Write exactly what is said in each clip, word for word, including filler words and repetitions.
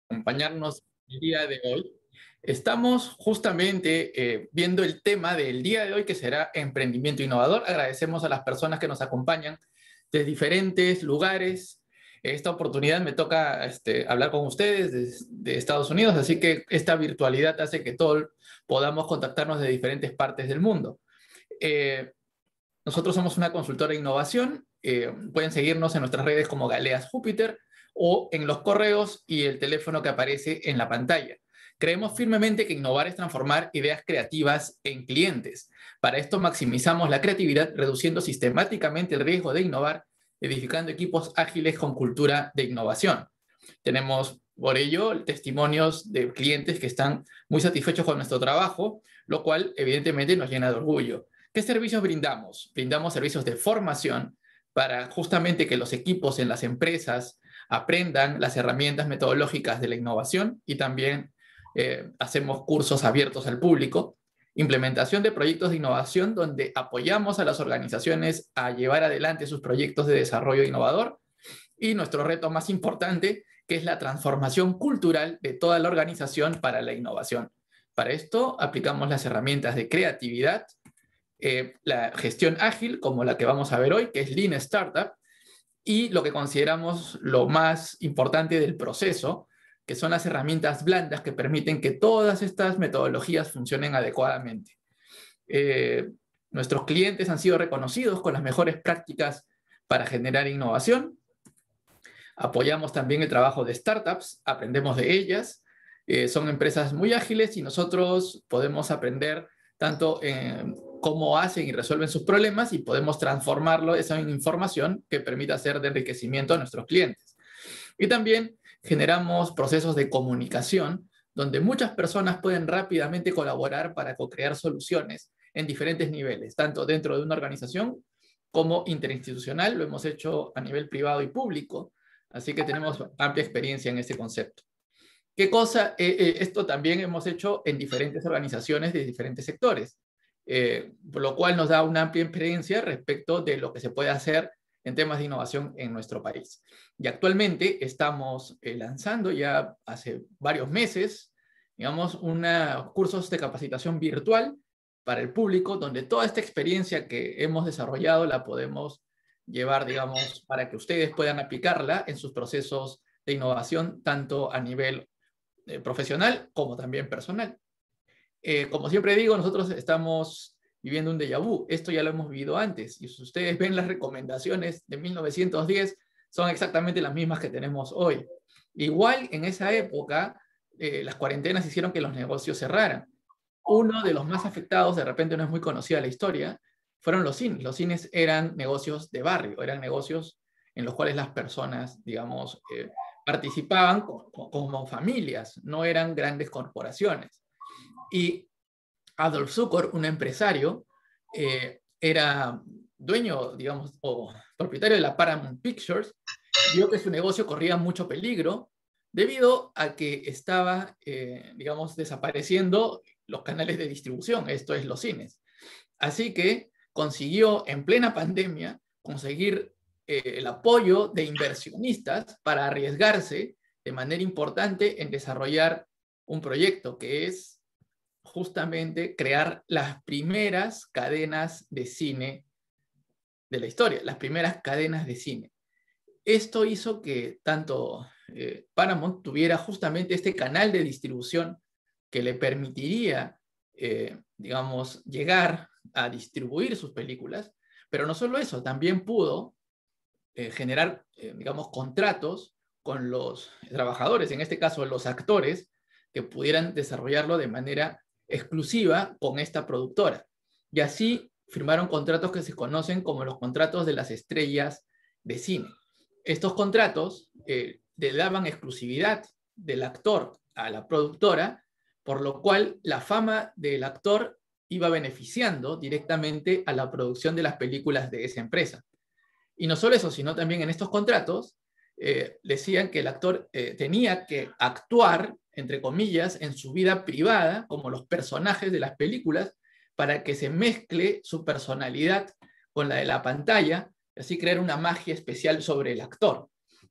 Acompañarnos el día de hoy. Estamos justamente eh, viendo el tema del día de hoy, que será emprendimiento innovador. Agradecemos a las personas que nos acompañan de diferentes lugares. Esta oportunidad me toca este, hablar con ustedes de, de Estados Unidos, así que esta virtualidad hace que todos podamos contactarnos de diferentes partes del mundo. Eh, nosotros somos una consultora de innovación. Eh, pueden seguirnos en nuestras redes como Galeas Júpiter o en los correos y el teléfono que aparece en la pantalla. Creemos firmemente que innovar es transformar ideas creativas en clientes. Para esto maximizamos la creatividad, reduciendo sistemáticamente el riesgo de innovar, edificando equipos ágiles con cultura de innovación. Tenemos por ello testimonios de clientes que están muy satisfechos con nuestro trabajo, lo cual evidentemente nos llena de orgullo. ¿Qué servicios brindamos? Brindamos servicios de formación para justamente que los equipos en las empresas aprendan las herramientas metodológicas de la innovación, y también eh, hacemos cursos abiertos al público. Implementación de proyectos de innovación donde apoyamos a las organizaciones a llevar adelante sus proyectos de desarrollo innovador. Y nuestro reto más importante, que es la transformación cultural de toda la organización para la innovación. Para esto aplicamos las herramientas de creatividad, eh, la gestión ágil, como la que vamos a ver hoy, que es Lean Startup, y lo que consideramos lo más importante del proceso, que son las herramientas blandas que permiten que todas estas metodologías funcionen adecuadamente. Eh, nuestros clientes han sido reconocidos con las mejores prácticas para generar innovación. Apoyamos también el trabajo de startups, aprendemos de ellas. Eh, son empresas muy ágiles y nosotros podemos aprender tanto en cómo hacen y resuelven sus problemas, y podemos transformarlo esa en información que permita ser de enriquecimiento a nuestros clientes. Y también generamos procesos de comunicación donde muchas personas pueden rápidamente colaborar para co-crear soluciones en diferentes niveles, tanto dentro de una organización como interinstitucional. Lo hemos hecho a nivel privado y público, así que tenemos amplia experiencia en este concepto. ¿Qué cosa? Eh, eh, esto también hemos hecho en diferentes organizaciones de diferentes sectores, eh, por lo cual nos da una amplia experiencia respecto de lo que se puede hacer en temas de innovación en nuestro país. Y actualmente estamos eh, lanzando ya hace varios meses, digamos, una, cursos de capacitación virtual para el público, donde toda esta experiencia que hemos desarrollado la podemos llevar, digamos, para que ustedes puedan aplicarla en sus procesos de innovación, tanto a nivel eh, profesional como también personal. Eh, como siempre digo, nosotros estamos viviendo un déjà vu. Esto ya lo hemos vivido antes, y si ustedes ven las recomendaciones de mil novecientos diez, son exactamente las mismas que tenemos hoy. Igual en esa época, eh, las cuarentenas hicieron que los negocios cerraran. Uno de los más afectados, de repente no es muy conocida la historia, fueron los cines. Los cines eran negocios de barrio, eran negocios en los cuales las personas, digamos, eh, participaban como, como familias, no eran grandes corporaciones. Y Adolf Zukor, un empresario, eh, era dueño, digamos, o propietario de la Paramount Pictures, vio que su negocio corría mucho peligro debido a que estaba, eh, digamos, desapareciendo los canales de distribución, esto es, los cines. Así que consiguió en plena pandemia conseguir eh, el apoyo de inversionistas para arriesgarse de manera importante en desarrollar un proyecto que es justamente crear las primeras cadenas de cine de la historia, las primeras cadenas de cine. Esto hizo que tanto eh, Paramount tuviera justamente este canal de distribución que le permitiría, eh, digamos, llegar a distribuir sus películas, pero no solo eso, también pudo eh, generar, eh, digamos, contratos con los trabajadores, en este caso los actores, que pudieran desarrollarlo de manera exclusiva con esta productora. Y así firmaron contratos que se conocen como los contratos de las estrellas de cine. Estos contratos eh, le daban exclusividad del actor a la productora, por lo cual la fama del actor iba beneficiando directamente a la producción de las películas de esa empresa. Y no solo eso, sino también en estos contratos eh, decían que el actor eh, tenía que actuar, entre comillas, en su vida privada, como los personajes de las películas, para que se mezcle su personalidad con la de la pantalla, y así crear una magia especial sobre el actor.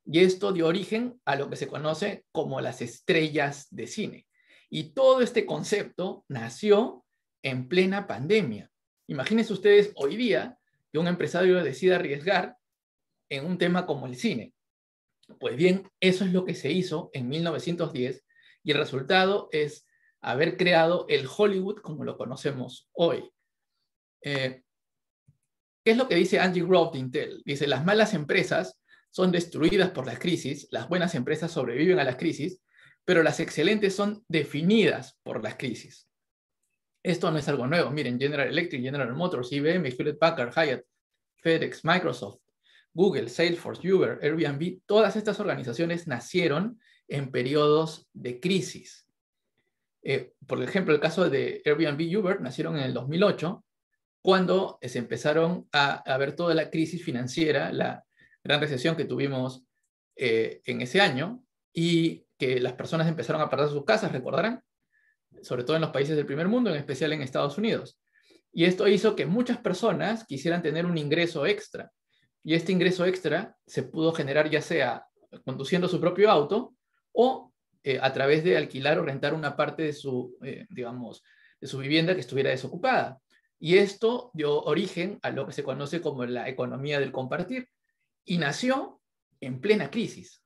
Y esto dio origen a lo que se conoce como las estrellas de cine. Y todo este concepto nació en plena pandemia. Imagínense ustedes hoy día que un empresario decida arriesgar en un tema como el cine. Pues bien, eso es lo que se hizo en mil novecientos diez y el resultado es haber creado el Hollywood como lo conocemos hoy. Eh, ¿Qué es lo que dice Andy Grove de Intel? Dice, las malas empresas son destruidas por las crisis, las buenas empresas sobreviven a las crisis, pero las excelentes son definidas por las crisis. Esto no es algo nuevo. Miren, General Electric, General Motors, I B M, Hewlett Packard, Hyatt, FedEx, Microsoft, Google, Salesforce, Uber, Airbnb, todas estas organizaciones nacieron en periodos de crisis. Eh, por ejemplo, el caso de Airbnb y Uber nacieron en el dos mil ocho, cuando se empezaron a, a ver toda la crisis financiera, la gran recesión que tuvimos eh, en ese año, y que las personas empezaron a perder sus casas, recordarán, sobre todo en los países del primer mundo, en especial en Estados Unidos. Y esto hizo que muchas personas quisieran tener un ingreso extra. Y este ingreso extra se pudo generar ya sea conduciendo su propio auto o eh, a través de alquilar o rentar una parte de su, eh, digamos, de su vivienda que estuviera desocupada. Y esto dio origen a lo que se conoce como la economía del compartir y nació en plena crisis.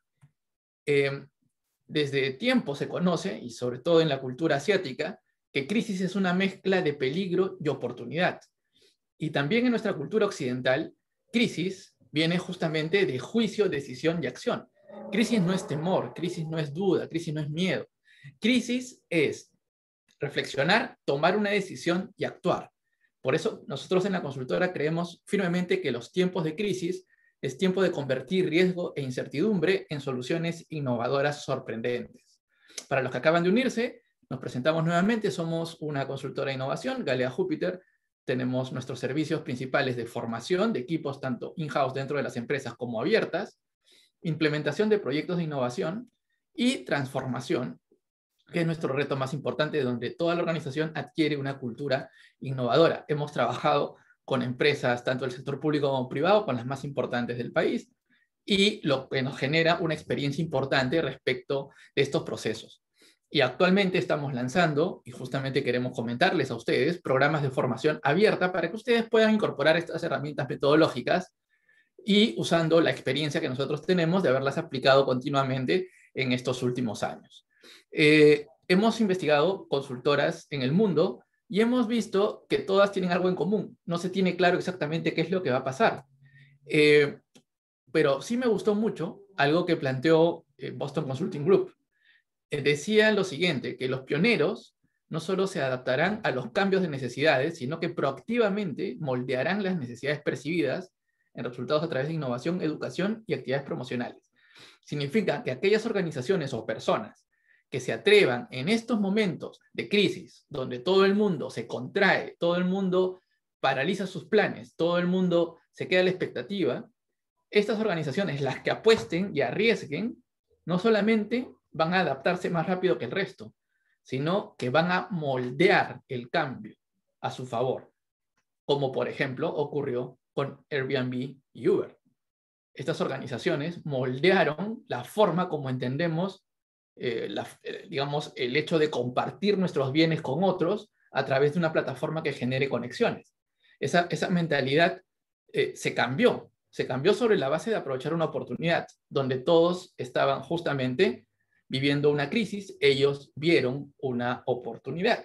Eh, desde tiempo se conoce, y sobre todo en la cultura asiática, que crisis es una mezcla de peligro y oportunidad. Y también en nuestra cultura occidental, crisis viene justamente de juicio, decisión y acción. Crisis no es temor, crisis no es duda, crisis no es miedo. Crisis es reflexionar, tomar una decisión y actuar. Por eso nosotros en la consultora creemos firmemente que los tiempos de crisis es tiempo de convertir riesgo e incertidumbre en soluciones innovadoras sorprendentes. Para los que acaban de unirse, nos presentamos nuevamente, somos una consultora de innovación, Galea Júpiter. Tenemos nuestros servicios principales de formación de equipos tanto in-house dentro de las empresas como abiertas, implementación de proyectos de innovación y transformación, que es nuestro reto más importante, donde toda la organización adquiere una cultura innovadora. Hemos trabajado con empresas, tanto del sector público como privado, con las más importantes del país, y lo que nos genera una experiencia importante respecto de estos procesos. Y actualmente estamos lanzando, y justamente queremos comentarles a ustedes, programas de formación abierta para que ustedes puedan incorporar estas herramientas metodológicas y usando la experiencia que nosotros tenemos de haberlas aplicado continuamente en estos últimos años. Eh, hemos investigado consultoras en el mundo y hemos visto que todas tienen algo en común. No se tiene claro exactamente qué es lo que va a pasar. Eh, pero sí me gustó mucho algo que planteó eh, Boston Consulting Group. Eh, decía lo siguiente, que los pioneros no solo se adaptarán a los cambios de necesidades, sino que proactivamente moldearán las necesidades percibidas en resultados a través de innovación, educación y actividades promocionales. Significa que aquellas organizaciones o personas que se atrevan en estos momentos de crisis, donde todo el mundo se contrae, todo el mundo paraliza sus planes, todo el mundo se queda a la expectativa, estas organizaciones, las que apuesten y arriesguen, no solamente van a adaptarse más rápido que el resto, sino que van a moldear el cambio a su favor, como por ejemplo ocurrió con Airbnb y Uber. Estas organizaciones moldearon la forma como entendemos Eh, la, eh, digamos, el hecho de compartir nuestros bienes con otros a través de una plataforma que genere conexiones. Esa, esa mentalidad eh, se cambió, se cambió sobre la base de aprovechar una oportunidad, donde todos estaban justamente viviendo una crisis, ellos vieron una oportunidad.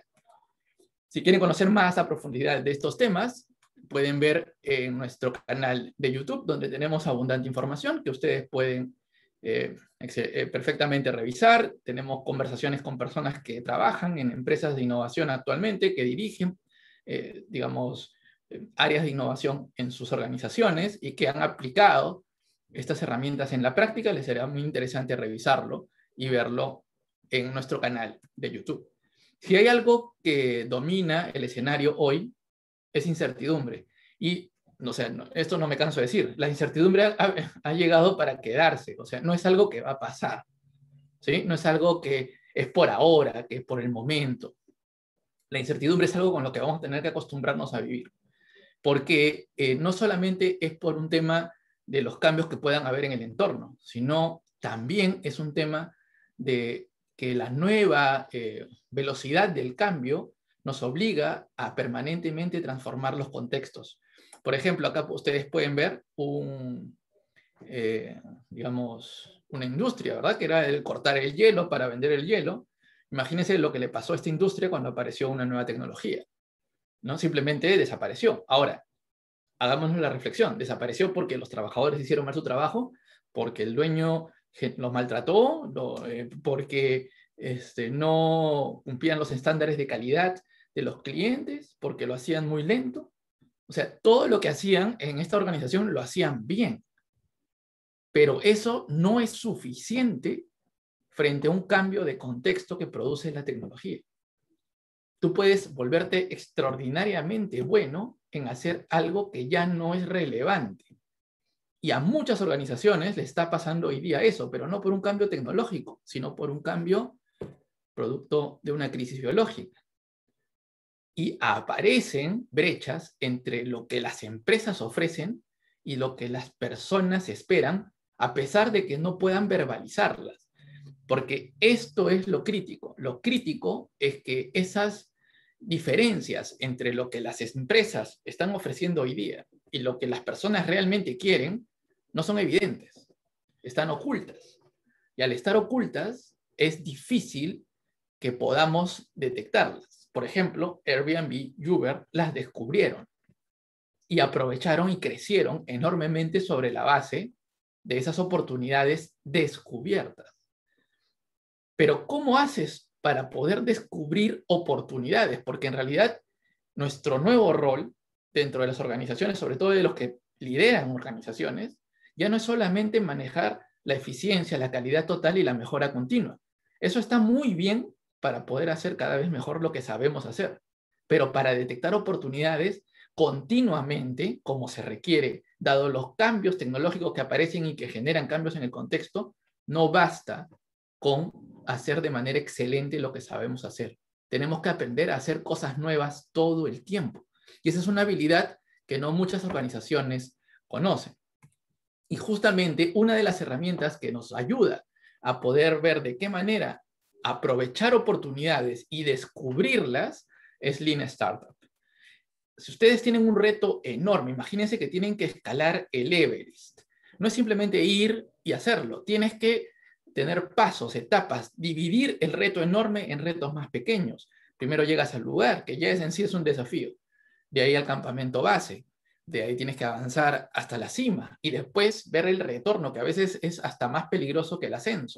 Si quieren conocer más a profundidad de estos temas, pueden ver en nuestro canal de YouTube, donde tenemos abundante información que ustedes pueden Eh, eh, perfectamente revisar. Tenemos conversaciones con personas que trabajan en empresas de innovación actualmente, que dirigen, eh, digamos, eh, áreas de innovación en sus organizaciones y que han aplicado estas herramientas en la práctica. Les será muy interesante revisarlo y verlo en nuestro canal de YouTube. Si hay algo que domina el escenario hoy, es incertidumbre. Y o sea, no, esto no me canso de decir, la incertidumbre ha, ha llegado para quedarse, o sea, no es algo que va a pasar, ¿sí? No es algo que es por ahora, que es por el momento. La incertidumbre es algo con lo que vamos a tener que acostumbrarnos a vivir, porque eh, no solamente es por un tema de los cambios que puedan haber en el entorno, sino también es un tema de que la nueva eh, velocidad del cambio nos obliga a permanentemente transformar los contextos. Por ejemplo, acá ustedes pueden ver un, eh, digamos, una industria, ¿verdad? Que era el cortar el hielo para vender el hielo. Imagínense lo que le pasó a esta industria cuando apareció una nueva tecnología, ¿no? Simplemente desapareció. Ahora, hagámonos la reflexión. Desapareció porque los trabajadores hicieron mal su trabajo, porque el dueño los maltrató, lo, eh, porque este, no cumplían los estándares de calidad de los clientes, porque lo hacían muy lento. O sea, todo lo que hacían en esta organización lo hacían bien. Pero eso no es suficiente frente a un cambio de contexto que produce la tecnología. Tú puedes volverte extraordinariamente bueno en hacer algo que ya no es relevante. Y a muchas organizaciones le está pasando hoy día eso, pero no por un cambio tecnológico, sino por un cambio producto de una crisis biológica. Y aparecen brechas entre lo que las empresas ofrecen y lo que las personas esperan, a pesar de que no puedan verbalizarlas. Porque esto es lo crítico. Lo crítico es que esas diferencias entre lo que las empresas están ofreciendo hoy día y lo que las personas realmente quieren no son evidentes, están ocultas. Y al estar ocultas, es difícil que podamos detectarlas. Por ejemplo, Airbnb y Uber las descubrieron y aprovecharon y crecieron enormemente sobre la base de esas oportunidades descubiertas. Pero ¿cómo haces para poder descubrir oportunidades? Porque en realidad nuestro nuevo rol dentro de las organizaciones, sobre todo de los que lideran organizaciones, ya no es solamente manejar la eficiencia, la calidad total y la mejora continua. Eso está muy bien para poder hacer cada vez mejor lo que sabemos hacer. Pero para detectar oportunidades continuamente, como se requiere, dado los cambios tecnológicos que aparecen y que generan cambios en el contexto, no basta con hacer de manera excelente lo que sabemos hacer. Tenemos que aprender a hacer cosas nuevas todo el tiempo. Y esa es una habilidad que no muchas organizaciones conocen. Y justamente una de las herramientas que nos ayuda a poder ver de qué manera aprovechar oportunidades y descubrirlas es Lean Startup. Si ustedes tienen un reto enorme, imagínense que tienen que escalar el Everest. No es simplemente ir y hacerlo, tienes que tener pasos, etapas, dividir el reto enorme en retos más pequeños. Primero llegas al lugar, que ya es en sí es un desafío. De ahí al campamento base. De ahí tienes que avanzar hasta la cima. Y después ver el retorno, que a veces es hasta más peligroso que el ascenso.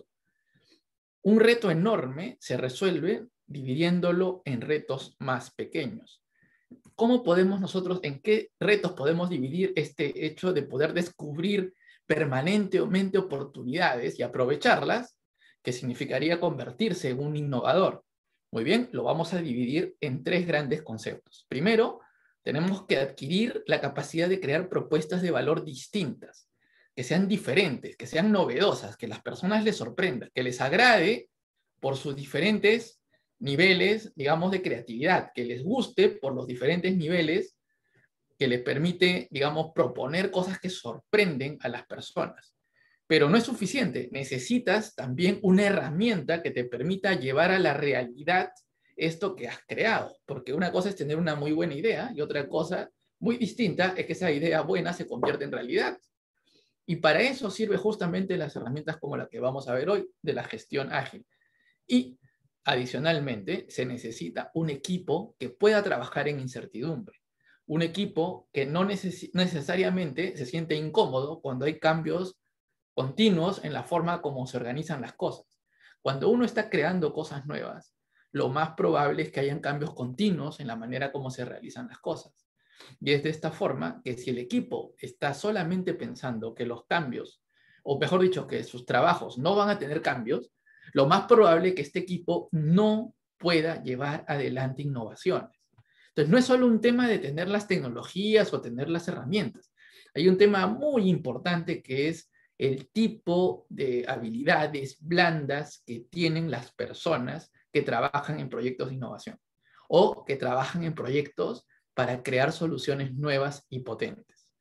Un reto enorme se resuelve dividiéndolo en retos más pequeños. ¿Cómo podemos nosotros, en qué retos podemos dividir este hecho de poder descubrir permanentemente oportunidades y aprovecharlas, que significaría convertirse en un innovador? Muy bien, lo vamos a dividir en tres grandes conceptos. Primero, tenemos que adquirir la capacidad de crear propuestas de valor distintas, que sean diferentes, que sean novedosas, que las personas les sorprenda, que les agrade por sus diferentes niveles, digamos, de creatividad, que les guste por los diferentes niveles que les permite, digamos, proponer cosas que sorprenden a las personas. Pero no es suficiente, necesitas también una herramienta que te permita llevar a la realidad esto que has creado, porque una cosa es tener una muy buena idea y otra cosa muy distinta es que esa idea buena se convierta en realidad. Y para eso sirve justamente las herramientas como la que vamos a ver hoy de la gestión ágil. Y adicionalmente, se necesita un equipo que pueda trabajar en incertidumbre. Un equipo que no neces necesariamente se siente incómodo cuando hay cambios continuos en la forma como se organizan las cosas. Cuando uno está creando cosas nuevas, lo más probable es que hayan cambios continuos en la manera como se realizan las cosas. Y es de esta forma que si el equipo está solamente pensando que los cambios, o mejor dicho, que sus trabajos no van a tener cambios, lo más probable es que este equipo no pueda llevar adelante innovaciones. Entonces, no es solo un tema de tener las tecnologías o tener las herramientas. Hay un tema muy importante que es el tipo de habilidades blandas que tienen las personas que trabajan en proyectos de innovación o que trabajan en proyectos para crear soluciones nuevas y potentes.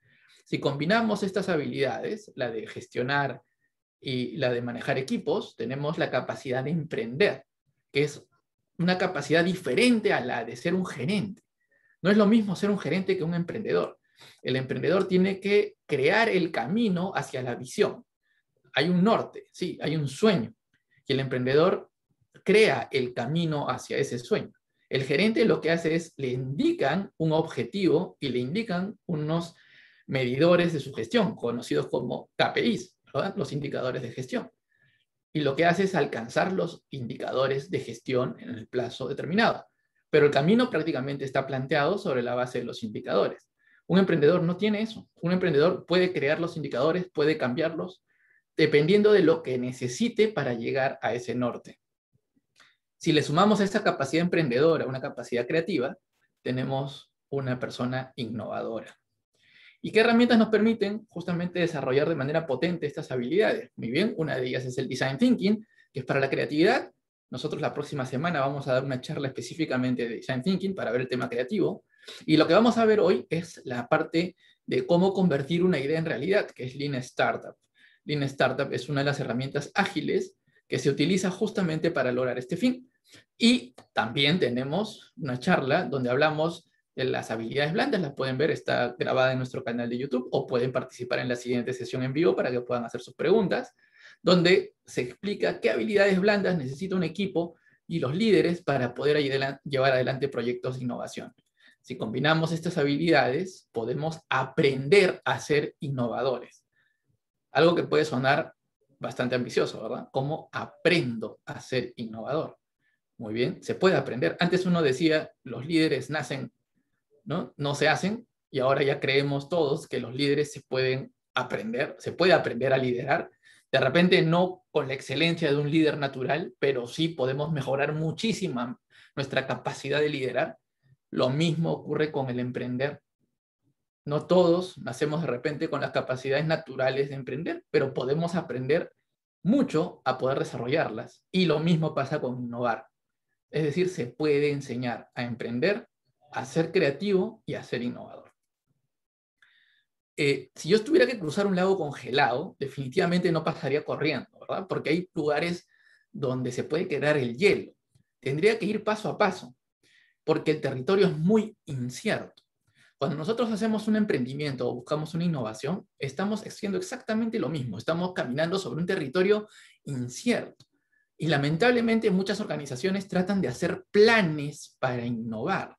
Si combinamos estas habilidades, la de gestionar y la de manejar equipos, tenemos la capacidad de emprender, que es una capacidad diferente a la de ser un gerente. No es lo mismo ser un gerente que un emprendedor. El emprendedor tiene que crear el camino hacia la visión. Hay un norte, sí, hay un sueño. Y el emprendedor crea el camino hacia ese sueño. El gerente lo que hace es, le indican un objetivo y le indican unos medidores de su gestión, conocidos como K P Is, ¿verdad? Los indicadores de gestión. Y lo que hace es alcanzar los indicadores de gestión en el plazo determinado. Pero el camino prácticamente está planteado sobre la base de los indicadores. Un emprendedor no tiene eso. Un emprendedor puede crear los indicadores, puede cambiarlos, dependiendo de lo que necesite para llegar a ese norte. Si le sumamos a esa capacidad emprendedora una capacidad creativa, tenemos una persona innovadora. ¿Y qué herramientas nos permiten justamente desarrollar de manera potente estas habilidades? Muy bien, una de ellas es el Design Thinking, que es para la creatividad. Nosotros la próxima semana vamos a dar una charla específicamente de Design Thinking para ver el tema creativo. Y lo que vamos a ver hoy es la parte de cómo convertir una idea en realidad, que es Lean Startup. Lean Startup es una de las herramientas ágiles que se utiliza justamente para lograr este fin. Y también tenemos una charla donde hablamos de las habilidades blandas, las pueden ver, está grabada en nuestro canal de YouTube, o pueden participar en la siguiente sesión en vivo para que puedan hacer sus preguntas, donde se explica qué habilidades blandas necesita un equipo y los líderes para poder llevar adelante proyectos de innovación. Si combinamos estas habilidades, podemos aprender a ser innovadores. Algo que puede sonar bastante ambicioso, ¿verdad? ¿Cómo aprendo a ser innovador? Muy bien, se puede aprender. Antes uno decía, los líderes nacen, ¿no? No se hacen, y ahora ya creemos todos que los líderes se pueden aprender, se puede aprender a liderar. De repente no con la excelencia de un líder natural, pero sí podemos mejorar muchísimo nuestra capacidad de liderar. Lo mismo ocurre con el emprender. No todos nacemos de repente con las capacidades naturales de emprender, pero podemos aprender mucho a poder desarrollarlas. Y lo mismo pasa con innovar. Es decir, se puede enseñar a emprender, a ser creativo y a ser innovador. Eh, si yo tuviera que cruzar un lago congelado, definitivamente no pasaría corriendo, ¿verdad? Porque hay lugares donde se puede quedar el hielo. Tendría que ir paso a paso, porque el territorio es muy incierto. Cuando nosotros hacemos un emprendimiento o buscamos una innovación, estamos haciendo exactamente lo mismo. Estamos caminando sobre un territorio incierto. Y lamentablemente muchas organizaciones tratan de hacer planes para innovar.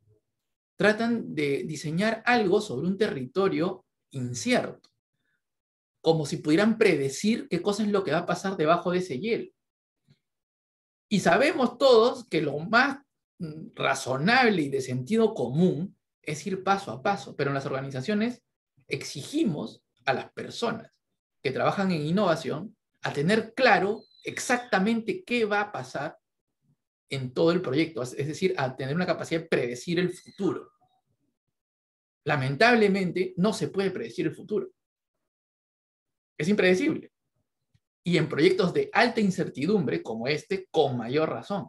Tratan de diseñar algo sobre un territorio incierto, como si pudieran predecir qué cosa es lo que va a pasar debajo de ese hielo. Y sabemos todos que lo más razonable y de sentido común es ir paso a paso, pero en las organizaciones exigimos a las personas que trabajan en innovación a tener claro exactamente qué va a pasar en todo el proyecto, es decir, a tener una capacidad de predecir el futuro. Lamentablemente, no se puede predecir el futuro. Es impredecible. Y en proyectos de alta incertidumbre, como este, con mayor razón.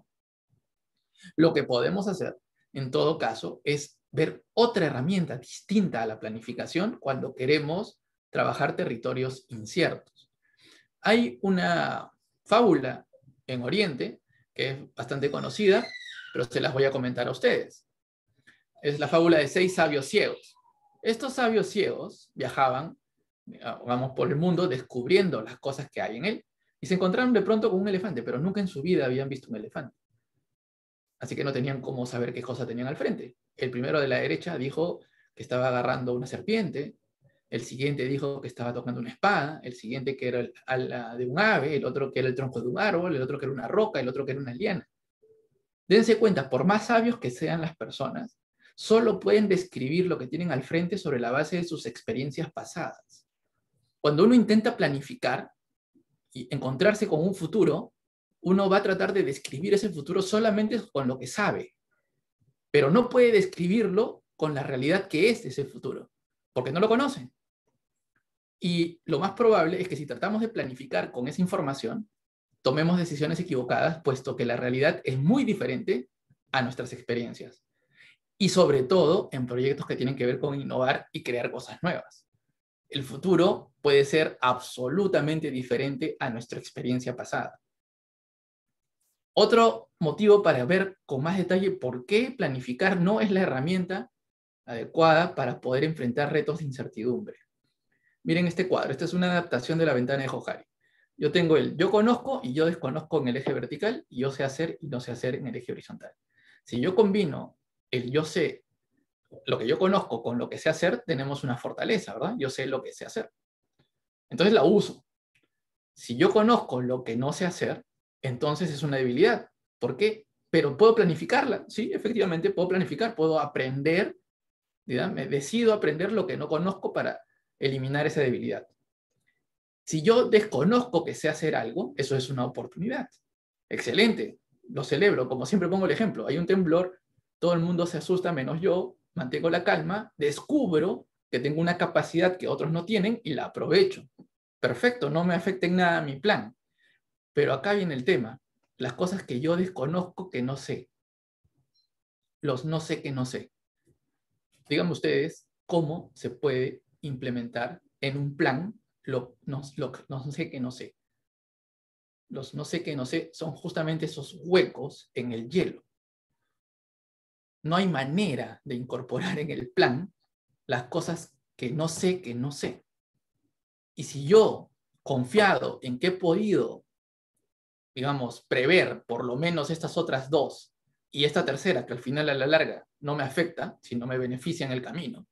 Lo que podemos hacer, en todo caso, es ver otra herramienta distinta a la planificación cuando queremos trabajar territorios inciertos. Hay una fábula en Oriente que es bastante conocida, pero se las voy a comentar a ustedes. Es la fábula de seis sabios ciegos. Estos sabios ciegos viajaban, vamos, por el mundo descubriendo las cosas que hay en él y se encontraron de pronto con un elefante, pero nunca en su vida habían visto un elefante. Así que no tenían cómo saber qué cosa tenían al frente. El primero de la derecha dijo que estaba agarrando una serpiente, el siguiente dijo que estaba tocando una espada, el siguiente que era el ala de un ave, el otro que era el tronco de un árbol, el otro que era una roca, el otro que era una liana. Dense cuenta, por más sabios que sean las personas, solo pueden describir lo que tienen al frente sobre la base de sus experiencias pasadas. Cuando uno intenta planificar y encontrarse con un futuro, uno va a tratar de describir ese futuro solamente con lo que sabe, pero no puede describirlo con la realidad que es ese futuro, porque no lo conocen. Y lo más probable es que si tratamos de planificar con esa información, tomemos decisiones equivocadas, puesto que la realidad es muy diferente a nuestras experiencias. Y sobre todo en proyectos que tienen que ver con innovar y crear cosas nuevas. el futuro puede ser absolutamente diferente a nuestra experiencia pasada. Otro motivo para ver con más detalle por qué planificar no es la herramienta adecuada para poder enfrentar retos de incertidumbre. Miren este cuadro, esta es una adaptación de la ventana de Johari. Yo tengo el yo conozco y yo desconozco en el eje vertical, y yo sé hacer y no sé hacer en el eje horizontal. Si yo combino el yo sé, lo que yo conozco con lo que sé hacer, tenemos una fortaleza, ¿verdad? Yo sé lo que sé hacer. Entonces la uso. Si yo conozco lo que no sé hacer, entonces es una debilidad. ¿Por qué? Pero puedo planificarla. Sí, efectivamente puedo planificar, puedo aprender, ¿verdad? Me decido aprender lo que no conozco para eliminar esa debilidad. Si yo desconozco que sé hacer algo, eso es una oportunidad. Excelente, lo celebro. Como siempre pongo el ejemplo, hay un temblor, todo el mundo se asusta menos yo, mantengo la calma, descubro que tengo una capacidad que otros no tienen y la aprovecho. Perfecto, no me afecta en nada mi plan. Pero acá viene el tema, las cosas que yo desconozco que no sé. Los no sé que no sé. Díganme ustedes cómo se puede implementar en un plan lo no, lo, no sé que no sé. Los no sé que no sé son justamente esos huecos en el hielo. No hay manera de incorporar en el plan las cosas que no sé que no sé. Y si yo, confiado en que he podido, digamos, prever por lo menos estas otras dos, y esta tercera, que al final a la larga no me afecta, sino me beneficia en el camino,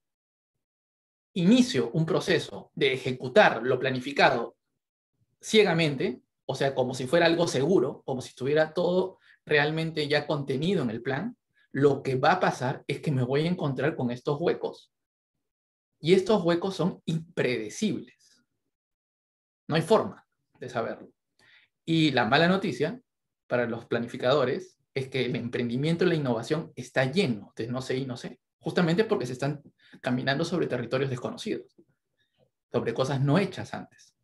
inicio un proceso de ejecutar lo planificado ciegamente, o sea, como si fuera algo seguro, como si estuviera todo realmente ya contenido en el plan, lo que va a pasar es que me voy a encontrar con estos huecos. Y estos huecos son impredecibles. No hay forma de saberlo. Y la mala noticia para los planificadores es que el emprendimiento y la innovación está lleno de no sé y no sé, justamente porque se están caminando sobre territorios desconocidos, sobre cosas no hechas antes.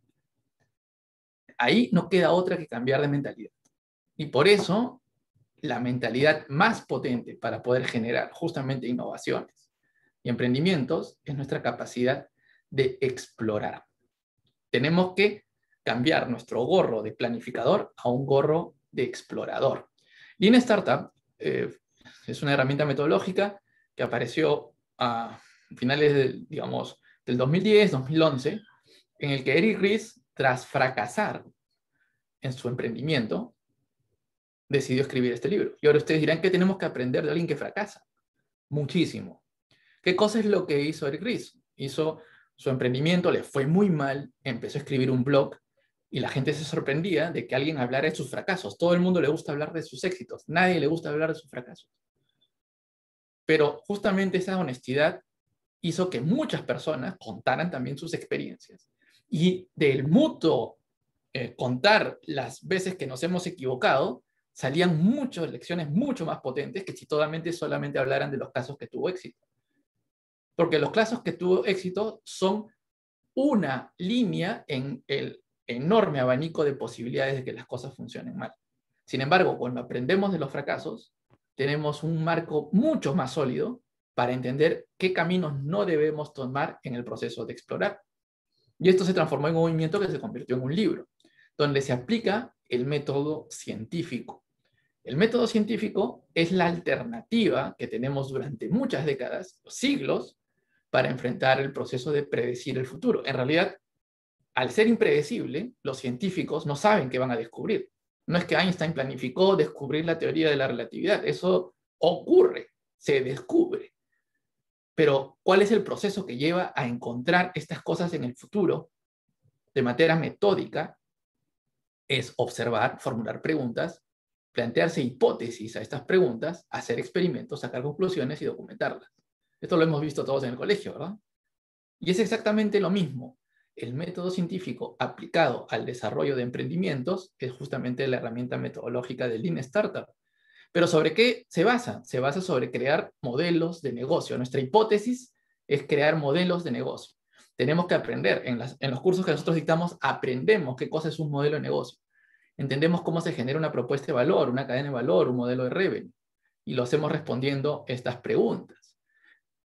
Ahí no queda otra que cambiar de mentalidad. Y por eso, la mentalidad más potente para poder generar justamente innovaciones y emprendimientos es nuestra capacidad de explorar. Tenemos que cambiar nuestro gorro de planificador a un gorro de explorador. Lean Startup eh, es una herramienta metodológica que apareció a finales del, digamos, del dos mil diez, dos mil once, en el que Eric Ries, tras fracasar en su emprendimiento, decidió escribir este libro. Y ahora ustedes dirán, ¿qué tenemos que aprender de alguien que fracasa? Muchísimo. ¿Qué cosa es lo que hizo Eric Ries? Hizo su emprendimiento, le fue muy mal, empezó a escribir un blog y la gente se sorprendía de que alguien hablara de sus fracasos. Todo el mundo le gusta hablar de sus éxitos, nadie le gusta hablar de sus fracasos. Pero justamente esa honestidad hizo que muchas personas contaran también sus experiencias. Y del mutuo eh, contar las veces que nos hemos equivocado, salían muchas lecciones mucho más potentes que si totalmente solamente hablaran de los casos que tuvo éxito. Porque los casos que tuvo éxito son una línea en el enorme abanico de posibilidades de que las cosas funcionen mal. Sin embargo, cuando aprendemos de los fracasos, tenemos un marco mucho más sólido para entender qué caminos no debemos tomar en el proceso de explorar. Y esto se transformó en un movimiento que se convirtió en un libro, donde se aplica el método científico. El método científico es la alternativa que tenemos durante muchas décadas, siglos, para enfrentar el proceso de predecir el futuro. En realidad, al ser impredecible, los científicos no saben qué van a descubrir. No es que Einstein planificó descubrir la teoría de la relatividad, eso ocurre, se descubre. Pero, ¿cuál es el proceso que lleva a encontrar estas cosas en el futuro de manera metódica? Es observar, formular preguntas, plantearse hipótesis a estas preguntas, hacer experimentos, sacar conclusiones y documentarlas. Esto lo hemos visto todos en el colegio, ¿verdad? Y es exactamente lo mismo. El método científico aplicado al desarrollo de emprendimientos es justamente la herramienta metodológica de Lean Startup. ¿Pero sobre qué se basa? Se basa sobre crear modelos de negocio. Nuestra hipótesis es crear modelos de negocio. Tenemos que aprender. En, las, en los cursos que nosotros dictamos, aprendemos qué cosa es un modelo de negocio. Entendemos cómo se genera una propuesta de valor, una cadena de valor, un modelo de revenue. Y lo hacemos respondiendo estas preguntas.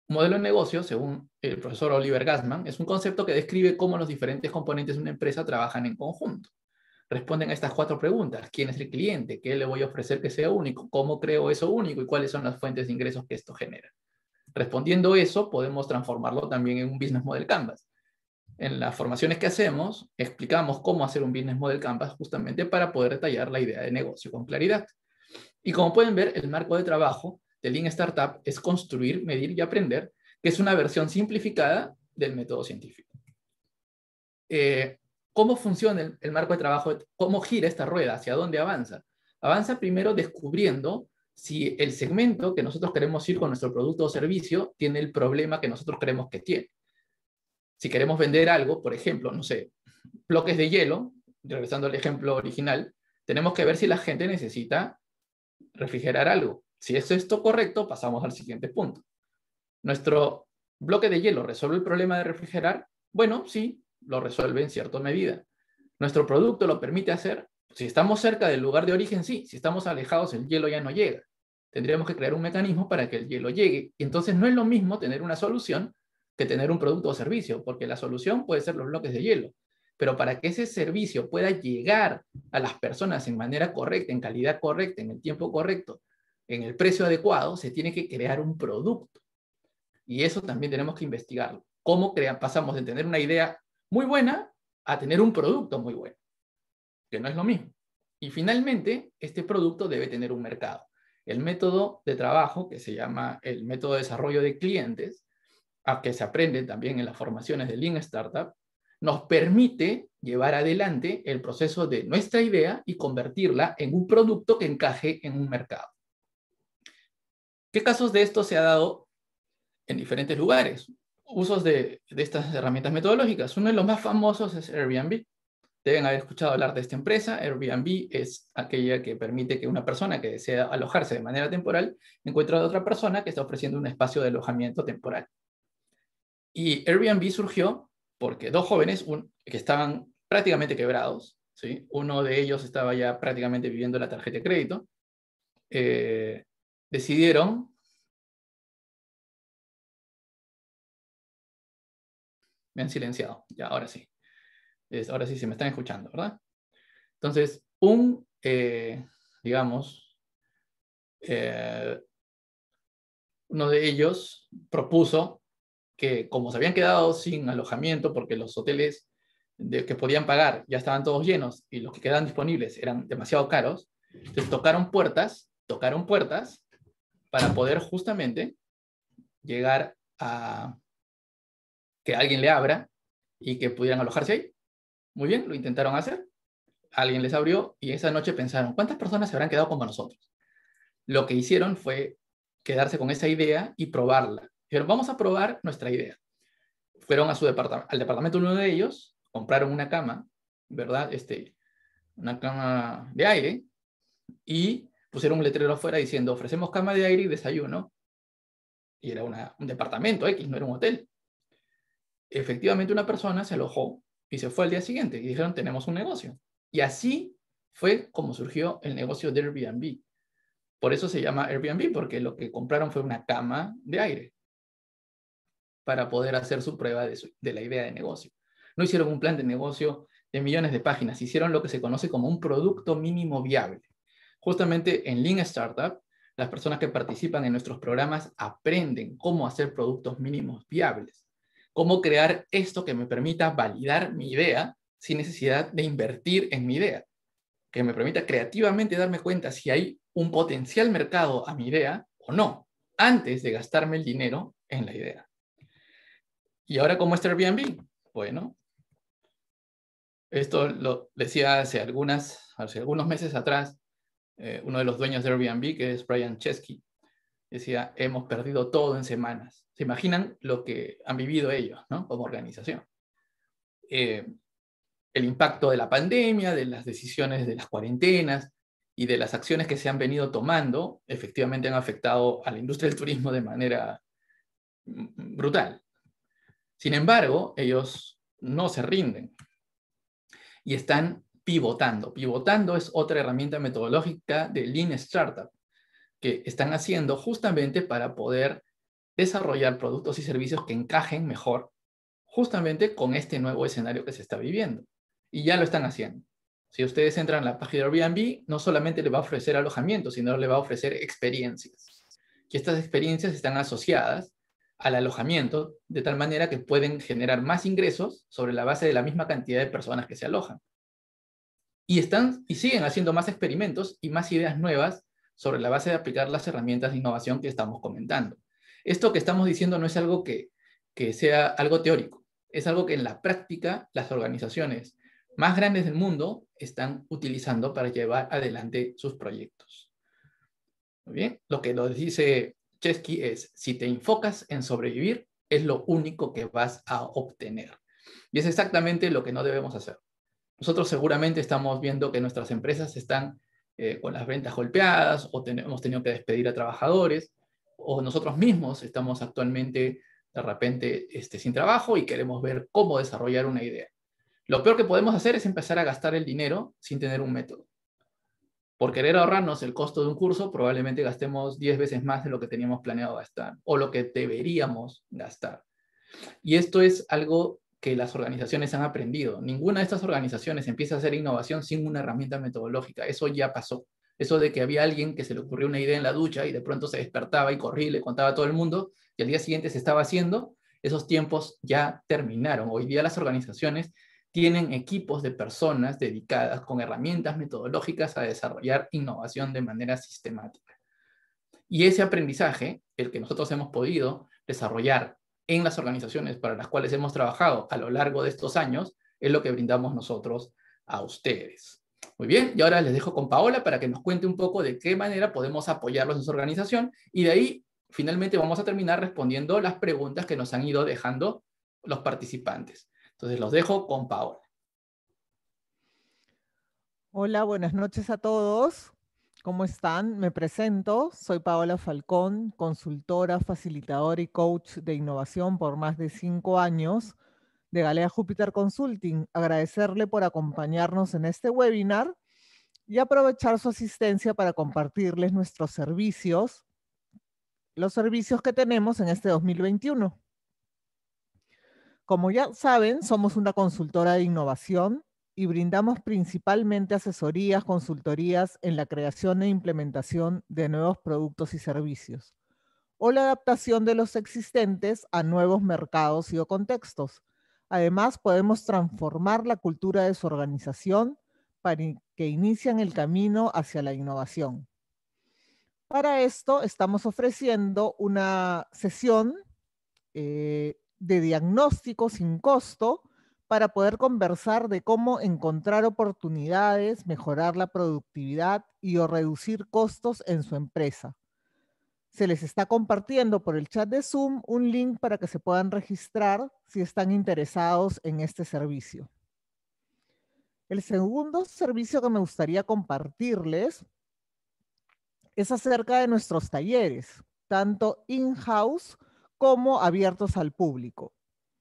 Un modelo de negocio, según el profesor Oliver Gassman, es un concepto que describe cómo los diferentes componentes de una empresa trabajan en conjunto. Responden a estas cuatro preguntas. ¿Quién es el cliente? ¿Qué le voy a ofrecer que sea único? ¿Cómo creo eso único? ¿Y cuáles son las fuentes de ingresos que esto genera? Respondiendo eso, podemos transformarlo también en un Business Model Canvas. En las formaciones que hacemos, explicamos cómo hacer un Business Model Canvas justamente para poder detallar la idea de negocio con claridad. Y como pueden ver, el marco de trabajo de Lean Startup es construir, medir y aprender, que es una versión simplificada del método científico. Eh, ¿Cómo funciona el, el marco de trabajo? ¿Cómo gira esta rueda? ¿Hacia dónde avanza? Avanza primero descubriendo si el segmento que nosotros queremos ir con nuestro producto o servicio tiene el problema que nosotros creemos que tiene. Si queremos vender algo, por ejemplo, no sé, bloques de hielo, regresando al ejemplo original, tenemos que ver si la gente necesita refrigerar algo. Si es esto correcto, pasamos al siguiente punto. ¿Nuestro bloque de hielo resuelve el problema de refrigerar? Bueno, sí, lo resuelve en cierta medida. ¿Nuestro producto lo permite hacer? Si estamos cerca del lugar de origen, sí. Si estamos alejados, el hielo ya no llega. Tendríamos que crear un mecanismo para que el hielo llegue. Y entonces no es lo mismo tener una solución que tener un producto o servicio, porque la solución puede ser los bloques de hielo. Pero para que ese servicio pueda llegar a las personas en manera correcta, en calidad correcta, en el tiempo correcto, en el precio adecuado, se tiene que crear un producto. Y eso también tenemos que investigarlo. ¿Cómo crean? Pasamos de tener una idea muy buena a tener un producto muy bueno, que no es lo mismo. Y finalmente, este producto debe tener un mercado. El método de trabajo, que se llama el método de desarrollo de clientes, a que se aprende también en las formaciones de Lean Startup, nos permite llevar adelante el proceso de nuestra idea y convertirla en un producto que encaje en un mercado. ¿Qué casos de esto se ha dado en diferentes lugares? Usos de, de estas herramientas metodológicas. Uno de los más famosos es Airbnb. Deben haber escuchado hablar de esta empresa. Airbnb es aquella que permite que una persona que desea alojarse de manera temporal encuentre a otra persona que está ofreciendo un espacio de alojamiento temporal. Y Airbnb surgió porque dos jóvenes un, que estaban prácticamente quebrados, ¿sí? Uno de ellos estaba ya prácticamente viviendo la tarjeta de crédito, eh, decidieron... Me han silenciado, ya, ahora sí. Es, ahora sí se me están escuchando, ¿verdad? Entonces, un, eh, digamos, eh, uno de ellos propuso que como se habían quedado sin alojamiento porque los hoteles de, que podían pagar ya estaban todos llenos y los que quedaban disponibles eran demasiado caros, entonces tocaron puertas, tocaron puertas para poder justamente llegar a que alguien le abra y que pudieran alojarse ahí. Muy bien, lo intentaron hacer, alguien les abrió y esa noche pensaron, ¿cuántas personas se habrán quedado como nosotros? Lo que hicieron fue quedarse con esa idea y probarla. Dijeron, vamos a probar nuestra idea. Fueron a su departamento, al departamento de uno de ellos, compraron una cama, ¿verdad? Este, una cama de aire, y pusieron un letrero afuera diciendo, ofrecemos cama de aire y desayuno. Y era una, un departamento X, no era un hotel. Efectivamente, una persona se alojó y se fue al día siguiente y dijeron, tenemos un negocio. Y así fue como surgió el negocio de Airbnb. Por eso se llama Airbnb, porque lo que compraron fue una cama de aire para poder hacer su prueba de, su, de la idea de negocio. No hicieron un plan de negocio de millones de páginas, hicieron lo que se conoce como un producto mínimo viable. Justamente en Lean Startup, las personas que participan en nuestros programas aprenden cómo hacer productos mínimos viables, cómo crear esto que me permita validar mi idea sin necesidad de invertir en mi idea, que me permita creativamente darme cuenta si hay un potencial mercado a mi idea o no, antes de gastarme el dinero en la idea. ¿Y ahora cómo está Airbnb? Bueno, esto lo decía hace, algunas, hace algunos meses atrás, eh, uno de los dueños de Airbnb, que es Brian Chesky, decía, hemos perdido todo en semanas. ¿Se imaginan lo que han vivido ellos, ¿no? Como organización? Eh, el impacto de la pandemia, de las decisiones de las cuarentenas y de las acciones que se han venido tomando, efectivamente han afectado a la industria del turismo de manera brutal. Sin embargo, ellos no se rinden y están pivotando. Pivotando es otra herramienta metodológica de Lean Startup que están haciendo justamente para poder desarrollar productos y servicios que encajen mejor justamente con este nuevo escenario que se está viviendo. Y ya lo están haciendo. Si ustedes entran a la página de Airbnb, no solamente le va a ofrecer alojamiento, sino le va a ofrecer experiencias. Y estas experiencias están asociadas al alojamiento, de tal manera que pueden generar más ingresos sobre la base de la misma cantidad de personas que se alojan. Y, están, y siguen haciendo más experimentos y más ideas nuevas sobre la base de aplicar las herramientas de innovación que estamos comentando. Esto que estamos diciendo no es algo que, que sea algo teórico, es algo que en la práctica las organizaciones más grandes del mundo están utilizando para llevar adelante sus proyectos. Muy bien, lo que nos dice Chesky es, si te enfocas en sobrevivir, es lo único que vas a obtener. Y es exactamente lo que no debemos hacer. Nosotros seguramente estamos viendo que nuestras empresas están eh, con las ventas golpeadas o ten- hemos tenido que despedir a trabajadores o nosotros mismos estamos actualmente de repente este, sin trabajo y queremos ver cómo desarrollar una idea. Lo peor que podemos hacer es empezar a gastar el dinero sin tener un método. Por querer ahorrarnos el costo de un curso, probablemente gastemos diez veces más de lo que teníamos planeado gastar o lo que deberíamos gastar. Y esto es algo que las organizaciones han aprendido. Ninguna de estas organizaciones empieza a hacer innovación sin una herramienta metodológica. Eso ya pasó. Eso de que había alguien que se le ocurrió una idea en la ducha y de pronto se despertaba y corría y le contaba a todo el mundo y al día siguiente se estaba haciendo, esos tiempos ya terminaron. Hoy día las organizaciones tienen equipos de personas dedicadas con herramientas metodológicas a desarrollar innovación de manera sistemática. Y ese aprendizaje, el que nosotros hemos podido desarrollar en las organizaciones para las cuales hemos trabajado a lo largo de estos años, es lo que brindamos nosotros a ustedes. Muy bien, y ahora les dejo con Paola para que nos cuente un poco de qué manera podemos apoyarlos en su organización y de ahí finalmente vamos a terminar respondiendo las preguntas que nos han ido dejando los participantes. Entonces los dejo con Paola. Hola, buenas noches a todos. ¿Cómo están? Me presento. Soy Paola Falcón, consultora, facilitadora y coach de innovación por más de cinco años de Galea Júpiter Consulting. Agradecerle por acompañarnos en este webinar y aprovechar su asistencia para compartirles nuestros servicios, los servicios que tenemos en este dos mil veintiuno. Como ya saben, somos una consultora de innovación y brindamos principalmente asesorías, consultorías en la creación e implementación de nuevos productos y servicios o la adaptación de los existentes a nuevos mercados y o contextos. Además, podemos transformar la cultura de su organización para que inician el camino hacia la innovación. Para esto, estamos ofreciendo una sesión eh, de diagnóstico sin costo para poder conversar de cómo encontrar oportunidades, mejorar la productividad y o reducir costos en su empresa. Se les está compartiendo por el chat de Zoom un link para que se puedan registrar si están interesados en este servicio. El segundo servicio que me gustaría compartirles es acerca de nuestros talleres, tanto in-house como abiertos al público.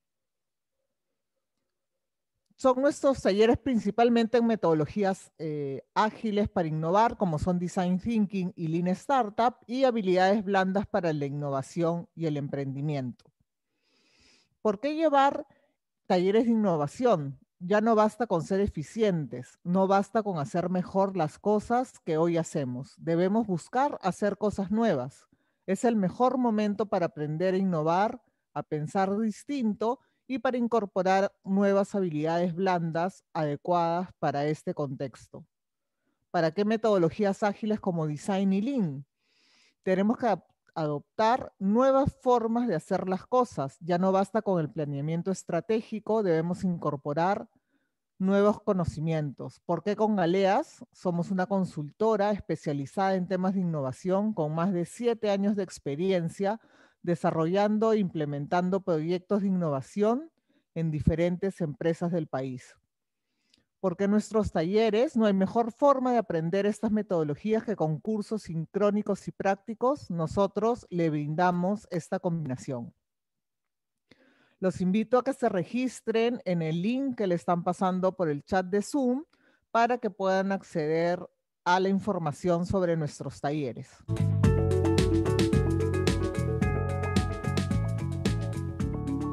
Son nuestros talleres principalmente en metodologías eh, ágiles para innovar, como son Design Thinking y Lean Startup, y habilidades blandas para la innovación y el emprendimiento. ¿Por qué llevar talleres de innovación? Ya no basta con ser eficientes, no basta con hacer mejor las cosas que hoy hacemos. Debemos buscar hacer cosas nuevas. Es el mejor momento para aprender a innovar, a pensar distinto y para incorporar nuevas habilidades blandas adecuadas para este contexto. ¿Para qué metodologías ágiles como Design y Lean? Tenemos que adoptar nuevas formas de hacer las cosas. Ya no basta con el planeamiento estratégico, debemos incorporar nuevos conocimientos. ¿Por qué con Galeas? Somos una consultora especializada en temas de innovación con más de siete años de experiencia desarrollando e implementando proyectos de innovación en diferentes empresas del país. Porque en nuestros talleres no hay mejor forma de aprender estas metodologías que con cursos sincrónicos y prácticos. Nosotros le brindamos esta combinación. Los invito a que se registren en el link que le están pasando por el chat de Zoom para que puedan acceder a la información sobre nuestros talleres.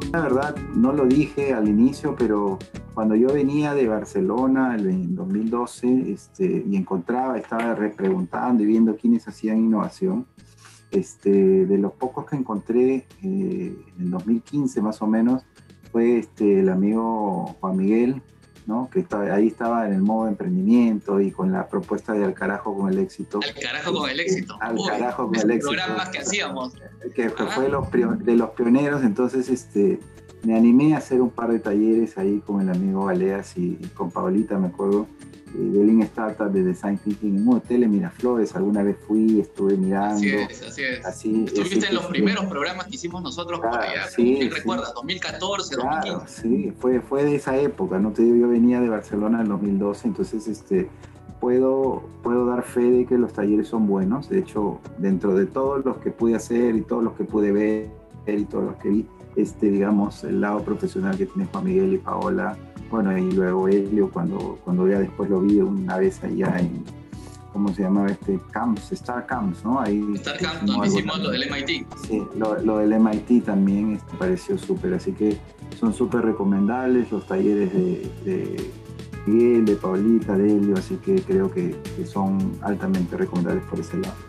La verdad, no lo dije al inicio, pero cuando yo venía de Barcelona en dos mil doce este, y encontraba, estaba preguntando y viendo quiénes hacían innovación, este, de los pocos que encontré eh, en el dos mil quince más o menos, fue este, el amigo Juan Miguel, ¿no? Que estaba, ahí estaba en el modo de emprendimiento y con la propuesta de Al carajo con el éxito. Al carajo con el éxito. Al Uy, carajo con el éxito. Programas que hacíamos. Que fue, fue los, de los pioneros, entonces este, me animé a hacer un par de talleres ahí con el amigo Galeas y, y con Paolita, me acuerdo, de Lean Startup, de Design Thinking, en un hotel en Miraflores. Alguna vez fui, estuve mirando. Así es, así es. Así, Estuviste en los que, primeros programas que hicimos nosotros claro, por allá, sí, ¿quién sí. recuerdas? dos mil catorce, claro, dos mil quince. Sí, fue, fue de esa época, ¿no? Te digo, yo venía de Barcelona en el dos mil doce, entonces este, puedo, puedo dar fe de que los talleres son buenos. De hecho, dentro de todos los que pude hacer y todos los que pude ver y todos los que vi, este, digamos, el lado profesional que tiene Juan Miguel y Paola, bueno, y luego Helio, cuando, cuando ya después lo vi una vez allá en, ¿cómo se llamaba este? Camps, Star Camps, ¿no? Ahí Star Camps, donde hicimos lo del M I T. Sí, lo, lo del M I T también este, pareció súper, así que son súper recomendables los talleres de, de Miguel, de Paulita, de Helio, así que creo que, que son altamente recomendables por ese lado.